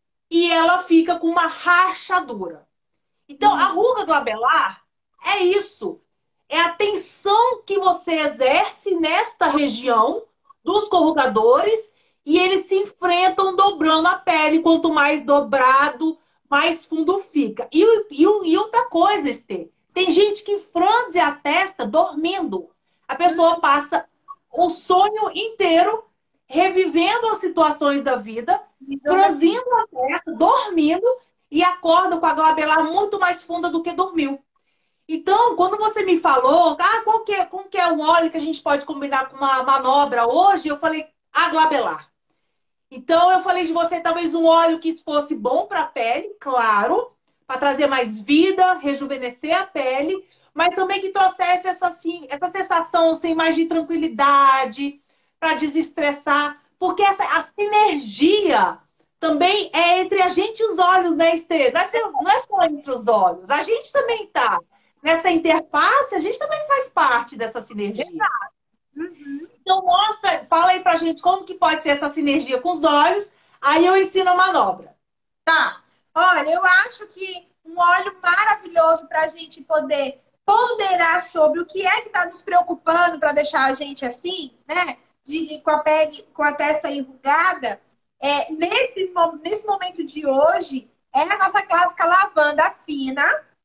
e ela fica com uma rachadura. Então, a ruga do abelar é isso. É a tensão que você exerce nesta região dos corrugadores e eles se enfrentam dobrando a pele. Quanto mais dobrado, mais fundo fica. E, e, e outra coisa, Estê, tem gente que franze a testa dormindo. A pessoa passa o sonho inteiro revivendo as situações da vida, franzindo a testa, dormindo e acorda com a glabelar muito mais funda do que dormiu. Então, quando você me falou, ah, qual que é, como que é um óleo que a gente pode combinar com uma manobra hoje, eu falei, a glabelar. Então, eu falei de você talvez um óleo que fosse bom para a pele, claro, para trazer mais vida, rejuvenescer a pele, mas também que trouxesse essa, assim, essa sensação assim, mais de tranquilidade, para desestressar, porque essa, a sinergia também é entre a gente e os olhos, né, Estê? Não é, só- não é só entre os olhos, a gente também tá nessa interface, a gente também faz parte dessa sinergia. uhum. Então, mostra, fala aí pra gente como que pode ser essa sinergia com os olhos, aí eu ensino a manobra. Tá. Olha, eu acho que um óleo maravilhoso para a gente poder ponderar sobre o que é que está nos preocupando para deixar a gente assim, né? De, com a pele, com a testa enrugada, é, nesse, mo- nesse momento de hoje, é a nossa clássica lavanda fina,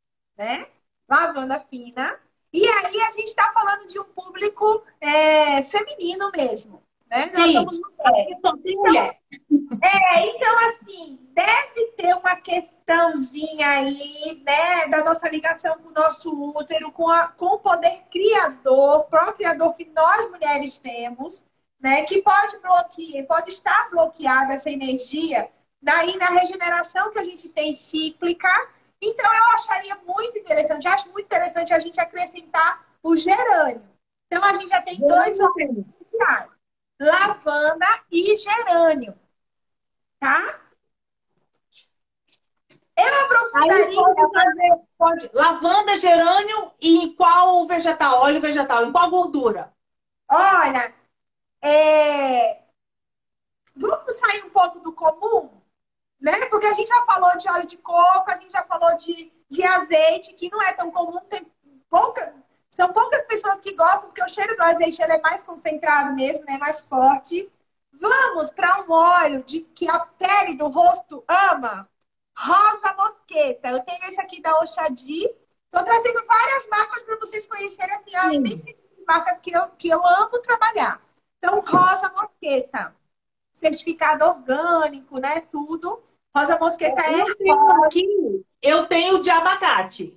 né? Lavanda fina. E aí a gente está falando de um público é, feminino mesmo, né? Nós Sim, somos é, só tem mulher. é, então, assim, deve ter uma questãozinha aí, né, da nossa ligação com o nosso útero, com, a, com o poder criador, pró-criador que nós mulheres temos, né, que pode bloquear, pode estar bloqueada essa energia daí na regeneração que a gente tem cíclica. Então, eu acharia muito interessante, acho muito interessante a gente acrescentar o gerânio. Então, a gente já tem dois óleos essenciais, lavanda e gerânio. Tá? Eu Aí aprofundaria. pode fazer, pode, lavanda, gerânio e em qual vegetal? Óleo vegetal, em qual gordura? Olha, é, vamos sair um pouco do comum, né? Porque a gente já falou de óleo de coco, a gente já falou de, de azeite, que não é tão comum, tem pouca, são poucas pessoas que gostam, porque o cheiro do azeite ele é mais concentrado mesmo, né? Mais forte. Vamos para um óleo de que a pele do rosto ama. Rosa mosqueta. Eu tenho esse aqui da Oxadi. Estou trazendo várias marcas para vocês conhecerem assim, a imensidão de marcas que eu, que eu amo trabalhar. Então, rosa mosqueta. Certificado orgânico, né? Tudo. Rosa mosqueta é Eu tenho aqui, eu tenho de abacate.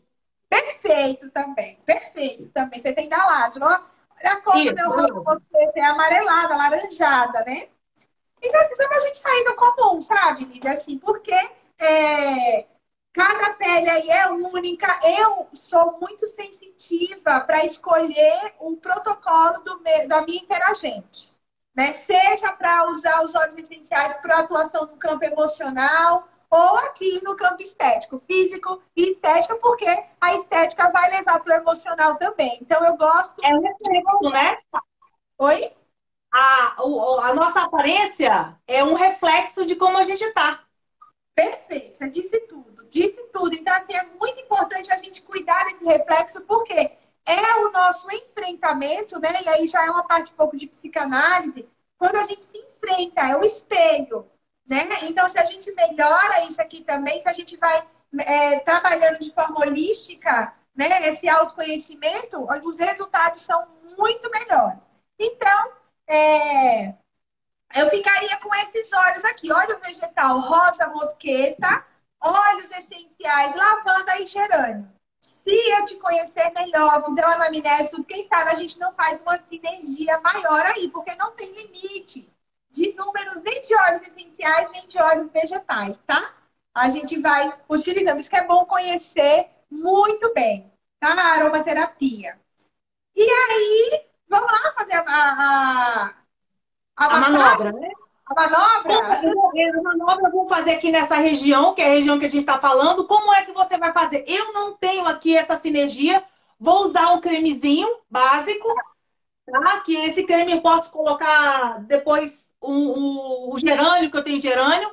Perfeito também, perfeito também. Você tem da Lázaro, ó. Olha a cor do Isso, meu rosto, olha. você é amarelada, alaranjada, né? Então, assim, só pra gente sair do comum, sabe, Lívia? Assim, porque é, cada pele aí é única. Eu sou muito sensitiva para escolher um protocolo do meu, da minha interagente. Né? Seja para usar os óleos essenciais para atuação no campo emocional ou aqui no campo estético, físico e estética, porque a estética vai levar para o emocional também. Então, eu gosto É um de... reflexo, né? Oi? A, o- a nossa aparência é um reflexo de como a gente está. Perfeito, você disse tudo, disse tudo. Então, assim, é muito importante a gente cuidar desse reflexo, porque é o nosso enfrentamento, né? E aí já é uma parte um pouco de psicanálise, quando a gente se enfrenta, é o espelho, né? Então, se a gente melhora isso aqui também, se a gente vai é, trabalhando de forma holística, né? Esse autoconhecimento, os resultados são muito melhores. Então, é, eu ficaria com esses óleos aqui: óleo vegetal rosa mosqueta, óleos essenciais lavanda e gerânio. Se eu te conhecer melhor, fizer uma anamnese, tudo, quem sabe a gente não faz uma sinergia maior aí, porque não tem limite de números nem de óleos essenciais, nem de óleos vegetais, tá? A gente vai utilizando. Isso que é bom conhecer muito bem, tá? A aromaterapia. E aí, vamos lá fazer a, a, a A massagem? manobra, né? A Como, manobra? eu vou, eu- a manobra eu vou fazer aqui nessa região, que é a região que a gente está falando. Como é que você vai fazer? Eu não tenho aqui essa sinergia. Vou usar um cremezinho básico, tá? Que esse creme eu posso colocar depois o, o, o gerânio, que eu tenho gerânio.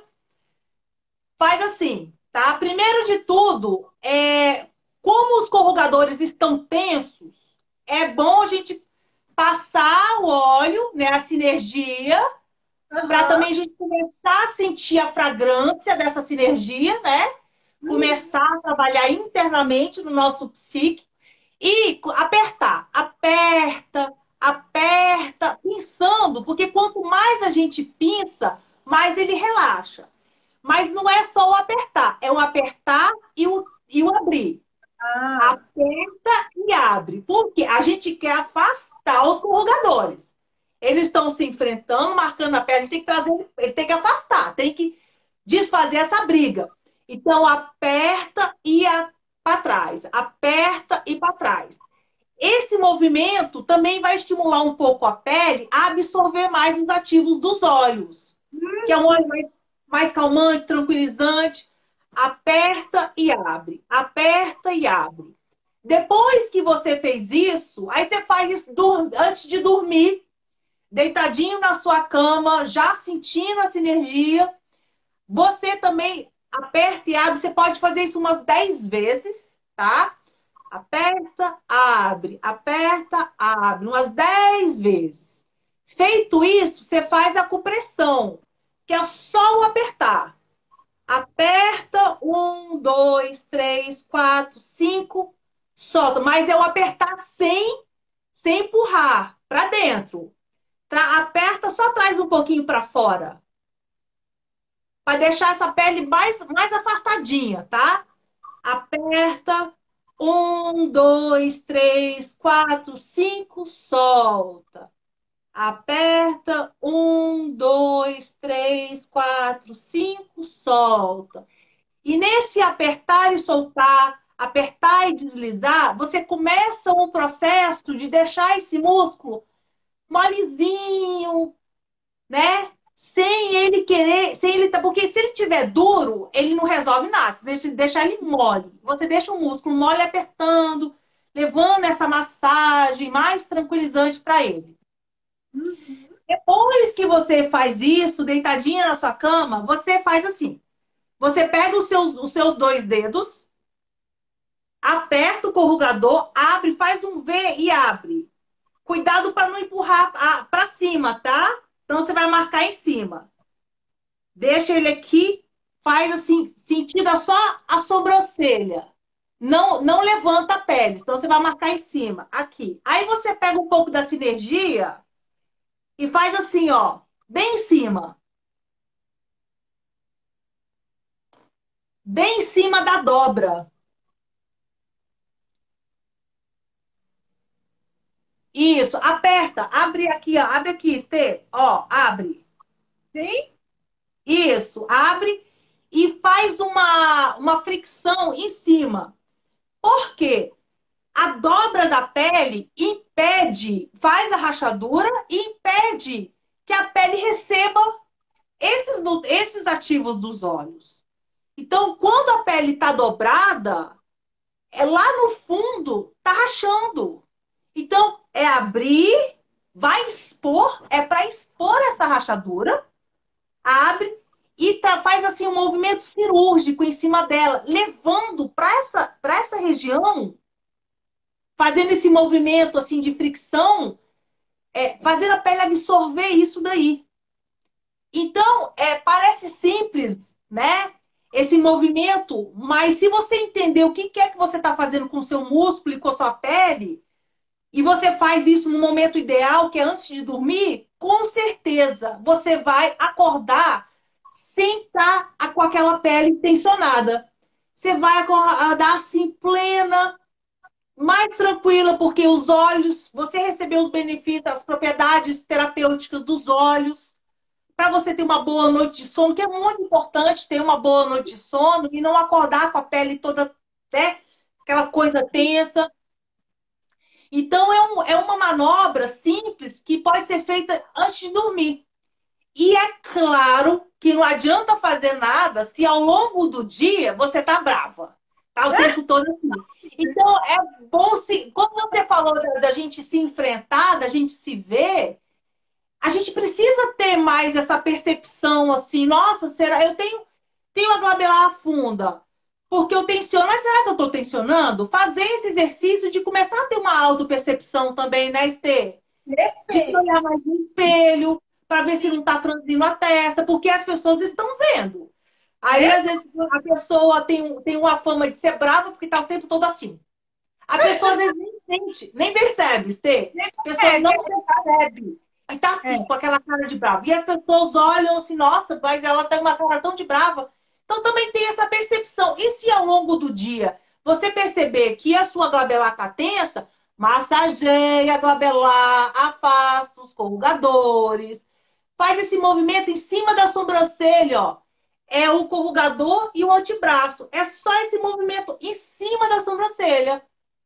Faz assim, tá? Primeiro de tudo, é, como os corrugadores estão tensos, é bom a gente passar o óleo, né? A sinergia, para Aham. também a gente começar a sentir a fragrância dessa sinergia, né? Uhum. Começar a trabalhar internamente no nosso psique e apertar, aperta, aperta, pinçando, porque quanto mais a gente pinça, mais ele relaxa. Mas não é só o apertar, é o apertar e o, e o abrir. Ah, Aperta e abre. Porque a gente quer afastar os corrugadores. Eles estão se enfrentando, marcando a pele, a gente tem que trazer, ele tem que afastar, tem que desfazer essa briga. Então, aperta e para trás, aperta e para trás. Esse movimento também vai estimular um pouco a pele a absorver mais os ativos dos óleos, que é um óleo mais, mais calmante, tranquilizante. Aperta e abre, aperta e abre. Depois que você fez isso, aí você faz isso antes de dormir, deitadinho na sua cama, já sentindo a sinergia. Você também aperta e abre. Você pode fazer isso umas dez vezes, tá? Aperta, abre, aperta, abre, umas dez vezes. Feito isso, você faz a compressão, que é só o apertar. Aperta, um, dois, três, quatro, cinco, solta. Mas é o apertar sem, sem empurrar para dentro. Tra- aperta, só traz um pouquinho para fora. Para deixar essa pele mais, mais afastadinha, tá? Aperta. Um, dois, três, quatro, cinco, solta. Aperta. Um, dois, três, quatro, cinco, solta. E nesse apertar e soltar, apertar e deslizar, você começa um processo de deixar esse músculo molezinho, né? Sem ele querer, sem ele, porque se ele tiver duro, ele não resolve nada. Você deixa, deixar ele mole. Você deixa o músculo mole apertando, levando essa massagem mais tranquilizante para ele. Depois que você faz isso, deitadinha na sua cama, você faz assim. Você pega os seus, os seus dois dedos, aperta o corrugador, abre, faz um V e abre. Cuidado para não empurrar para cima, tá? Então você vai marcar em cima. Deixa ele aqui, faz assim, sentindo só a sobrancelha. Não, não levanta a pele, então você vai marcar em cima, aqui. Aí você pega um pouco da sinergia e faz assim, ó, bem em cima. Bem em cima da dobra. Isso, aperta, abre aqui, ó, abre aqui, Estê, ó, abre. Sim? Isso, abre e faz uma, uma fricção em cima. Por quê? A dobra da pele impede, faz a rachadura e impede que a pele receba esses, nu- esses ativos dos olhos. Então, quando a pele está dobrada, é lá no fundo, tá rachando. Então, é abrir, vai expor, é para expor essa rachadura, abre e tá- faz assim um movimento cirúrgico em cima dela, levando para essa, para essa região, fazendo esse movimento assim de fricção, é, fazendo a pele absorver isso daí. Então, é, parece simples, né? Esse movimento, mas se você entender o que é que você está fazendo com o seu músculo e com a sua pele, e você faz isso no momento ideal, que é antes de dormir, com certeza você vai acordar sem estar com aquela pele tensionada. Você vai acordar assim, plena, mais tranquila, porque os olhos, você recebeu os benefícios, as propriedades terapêuticas dos olhos, para você ter uma boa noite de sono, que é muito importante ter uma boa noite de sono e não acordar com a pele toda, né, aquela coisa tensa. Então, é, um, é uma manobra simples que pode ser feita antes de dormir. E é claro que não adianta fazer nada se ao longo do dia você tá brava. Tá o tempo todo assim. Então, é bom se. Como você falou da, da gente se enfrentar, da gente se ver, a gente precisa ter mais essa percepção assim, nossa, será? Eu tenho, tenho a glomerular funda. Porque eu tensiono, mas será que eu estou tensionando? Fazer esse exercício de começar a ter uma autopercepção também, né, Estê? De se olhar mais no espelho, para ver se não está franzindo a testa, porque as pessoas estão vendo. Aí, às vezes, a pessoa tem, um- tem uma fama de ser brava porque está o tempo todo assim. A pessoa, às vezes, nem sente, nem percebe, Estê. A pessoa não percebe. Aí tá assim, com aquela cara de brava. E as pessoas olham assim, nossa, mas ela tem uma cara tão de brava. Então, também tem essa percepção. E se ao longo do dia você perceber que a sua glabela está tensa, massageia a glabelar, afasta os corrugadores, faz esse movimento em cima da sobrancelha, ó. É o corrugador e o antebraço. É só esse movimento em cima da sobrancelha.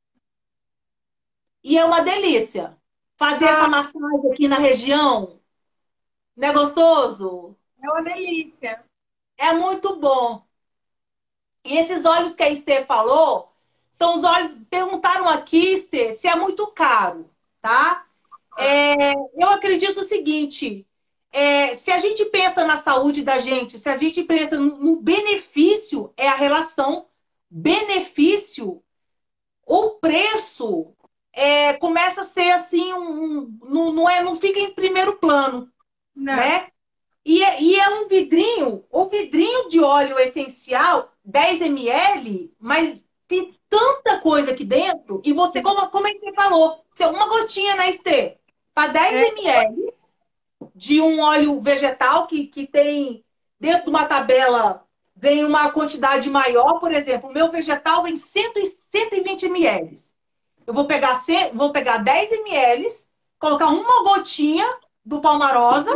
E é uma delícia. Fazer essa Ah, massagem aqui na região, não é gostoso? é uma delícia. É muito bom. E esses óleos que a Estê falou, são os óleos. Perguntaram aqui, Estê, se é muito caro, tá? É, eu acredito o seguinte: é, se a gente pensa na saúde da gente, se a gente pensa no, no benefício, é a relação benefício, o preço é, começa a ser assim, um, um- não, não, é, não fica em primeiro plano, Não. né? E é, e é um vidrinho, o vidrinho de óleo essencial, dez mililitros, mas tem tanta coisa aqui dentro. E você, como, como é que você falou? Se é uma gotinha na Estê, para É. dez mililitros de um óleo vegetal que, que tem dentro de uma tabela, vem uma quantidade maior, por exemplo, o meu vegetal vem cem, cento e vinte mililitros. Eu vou pegar, cem, vou pegar dez mililitros, colocar uma gotinha do Palmarosa,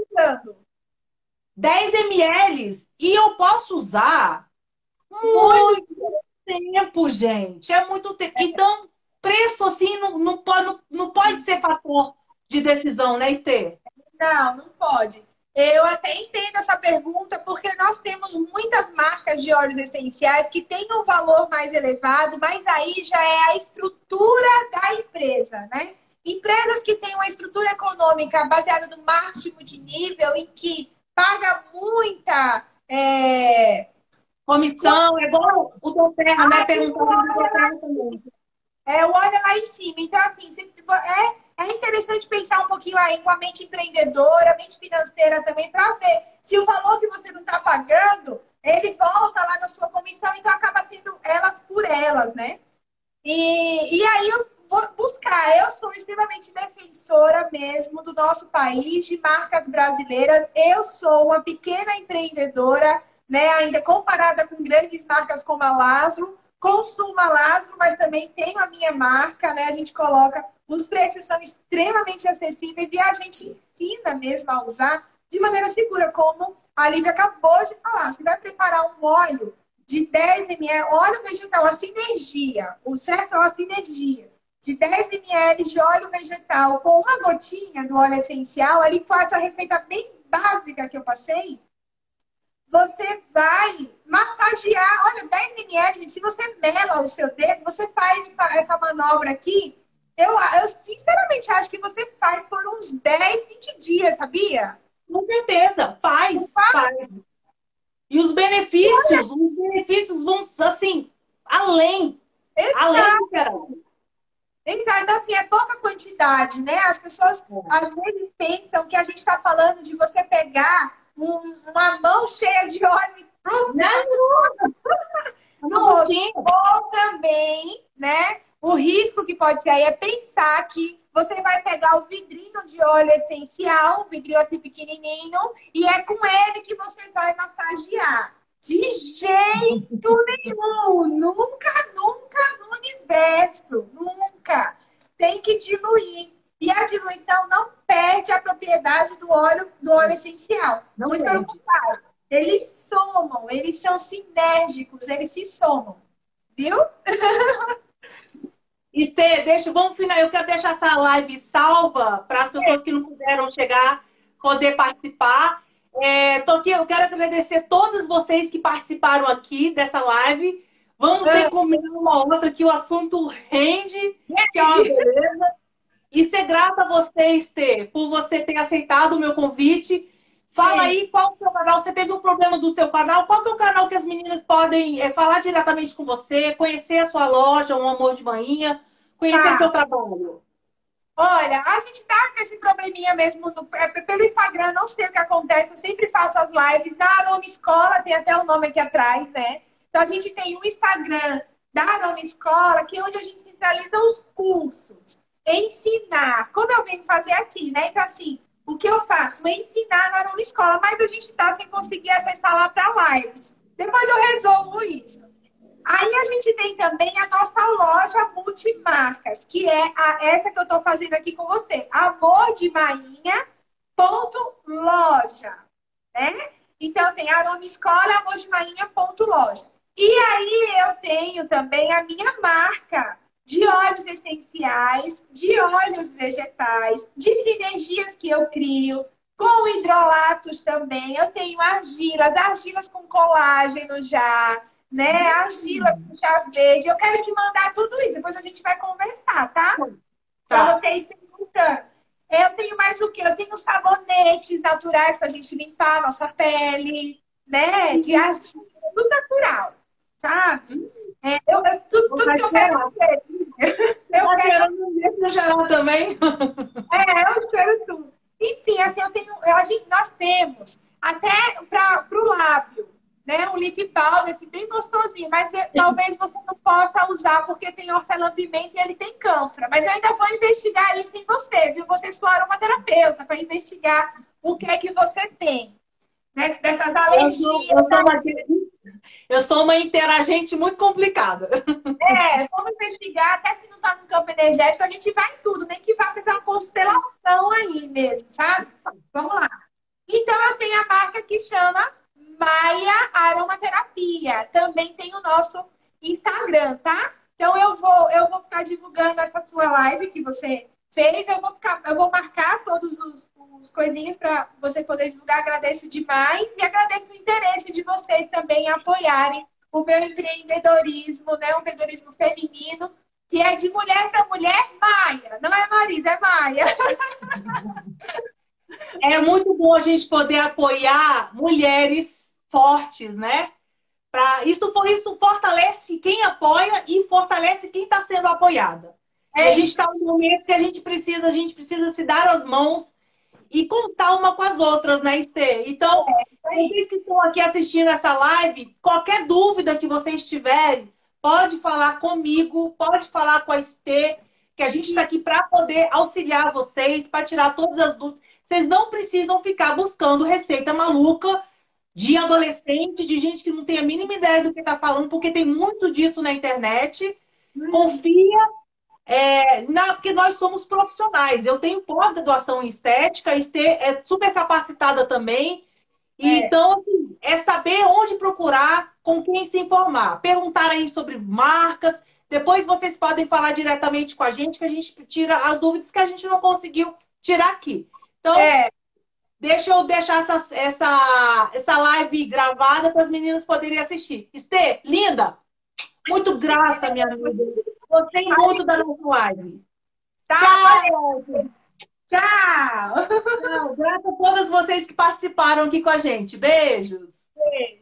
dez mililitros, e eu posso usar muito tempo, gente. É muito tempo. Então, preço assim não, não, pode, não, não pode ser fator de decisão, né, Esther? Não, não pode. Eu até entendo essa pergunta, porque nós temos muitas marcas de óleos essenciais que têm um valor mais elevado, mas aí já é a estrutura da empresa, né? Empresas que têm uma estrutura econômica baseada no máximo de nível, em que paga muita. É, Comissão, é igual o Dom Terra, né? Perguntando do Dom Terra também. É, olha lá em cima. Então, assim, é, é interessante pensar um pouquinho aí com a mente empreendedora, a mente financeira também, para ver se o valor que você não está pagando, ele volta lá na sua comissão, então acaba sendo elas por elas, né? E, e aí eu vou buscar, eu sou extremamente defensora mesmo do nosso país, de marcas brasileiras. Eu sou uma pequena empreendedora, né, ainda comparada com grandes marcas como a Laszlo, Consuma Lázaro, mas também tenho a minha marca, né? A gente coloca, os preços são extremamente acessíveis e a gente ensina mesmo a usar de maneira segura, como a Lívia acabou de falar. Você vai preparar um óleo de dez mililitros, óleo vegetal, a sinergia. O certo é a sinergia. De dez mililitros de óleo vegetal com uma gotinha do óleo essencial, ali com essa receita bem básica que eu passei, você vai massagear, olha, dez mililitros, se você mela o seu dedo, você faz essa, essa manobra aqui, eu, eu sinceramente acho que você faz por uns dez, vinte dias, sabia? Com certeza, faz, faz. E os benefícios, olha, os benefícios vão, assim, além, exato, além, Carol. Exato, então assim, é pouca quantidade, né? As pessoas às vezes pensam que a gente está falando de você pegar um, uma mão cheia de óleo e pronto. Não, não, ou também, né? O risco que pode ser aí é pensar que você vai pegar o vidrinho de óleo essencial, um vidrinho assim pequenininho, e é com ele que você vai massagear. De jeito nenhum! Nunca, nunca no universo! Nunca! Tem que diluir. E a diluição não perde a propriedade do óleo, do óleo essencial. Não Muito perde. pelo contrário. Eles somam, eles são sinérgicos, eles se somam. Viu? Estê, deixa, vamos final. Eu quero deixar essa live salva para as pessoas que não puderam chegar, poder participar. É, tô aqui, eu quero agradecer todos vocês que participaram aqui dessa live. Vamos ter que combinar uma outra que o assunto rende, que é uma beleza. E ser grata a você, Estê, por você ter aceitado o meu convite. Fala aí qual é o seu canal. Você teve um problema do seu canal? Qual que é o canal que as meninas podem é, falar diretamente com você, conhecer a sua loja, Um Amor de Manhinha, conhecer Tá. seu trabalho? Olha, a gente tá com esse probleminha mesmo do, é, pelo Instagram, não sei o que acontece, eu sempre faço as lives da Aroma Escola, tem até o nome aqui atrás, né? Então a gente tem o Instagram da Aroma Escola, que é onde a gente centraliza os cursos, ensinar, como eu venho fazer aqui, né? Então assim, o que eu faço é ensinar na Aroma Escola, mas a gente tá sem conseguir acessar lá para lives. Depois eu resolvo isso. Aí a gente tem também a nossa loja multimarcas, que é a, essa que eu estou fazendo aqui com você. Amor de Mainha ponto loja, né? Então tem Aroma Escola, Amor de Mainha ponto loja. E aí eu tenho também a minha marca de óleos essenciais, de óleos vegetais, de sinergias que eu crio, com hidrolatos também. Eu tenho argilas, argilas com colágeno já, né? Argila com chá verde. Eu quero te mandar tudo isso. Depois a gente vai conversar, tá? Tá. Pra vocês se escutando. Eu tenho mais o quê? Eu tenho sabonetes naturais pra gente limpar a nossa pele, né? De argila, tudo natural, sabe? É, eu, eu, tudo, tudo que eu quero fazer. Eu Tá quero... no geral também? É, eu quero tudo. Enfim, assim, eu tenho, eu, a gente, nós temos até para o lábio, né? Um lip balm, assim, bem gostosinho. Mas é, talvez você não possa usar porque tem hortelã-pimenta e ele tem cânfora. Mas eu ainda vou investigar isso em você, viu? Você sou aromaterapeuta para investigar o que é que você tem, né? Dessas alergias. Eu sou, eu, sou uma, eu sou uma interagente muito complicada. É, vamos investigar, até se não tá no campo energético, a gente vai em tudo, nem que vá fazer uma constelação aí mesmo, sabe? Vamos lá. Então, eu tenho a marca que chama Maia Aromaterapia. Também tem o nosso Instagram, tá? Então, eu vou, eu vou ficar divulgando essa sua live que você fez. Eu vou, ficar, eu vou marcar todos os, os coisinhas para você poder divulgar. Agradeço demais e agradeço o interesse de vocês também em apoiarem o meu empreendedorismo, né? Um empreendedorismo feminino, que é de mulher para mulher, Maia. Não é Marisa, é Maia. É muito bom a gente poder apoiar mulheres fortes, né? Pra... Isso, isso fortalece quem apoia e fortalece quem está sendo apoiada. É. A gente está num momento que a gente precisa, a gente precisa se dar as mãos e contar uma com as outras, né, Estê? Então, vocês que estão aqui assistindo essa live, qualquer dúvida que vocês tiverem, pode falar comigo, pode falar com a Estê, que a gente está aqui para poder auxiliar vocês, para tirar todas as dúvidas. Vocês não precisam ficar buscando receita maluca de adolescente, de gente que não tem a mínima ideia do que está falando, porque tem muito disso na internet. Confia, é, na, porque nós somos profissionais. Eu tenho pós-graduação em estética, Estê é super capacitada também. É. Então, assim, é saber onde procurar, com quem se informar. Perguntar aí sobre marcas. Depois vocês podem falar diretamente com a gente, que a gente tira as dúvidas que a gente não conseguiu tirar aqui. Então, É. deixa eu deixar essa, essa, essa live gravada para as meninas poderem assistir. Estê, linda! Muito grata, minha amiga. Gostei muito da nossa live. Tá, Tchau! tchau! Tchau! Grata a todas vocês que participaram aqui com a gente. Beijos! Beijo.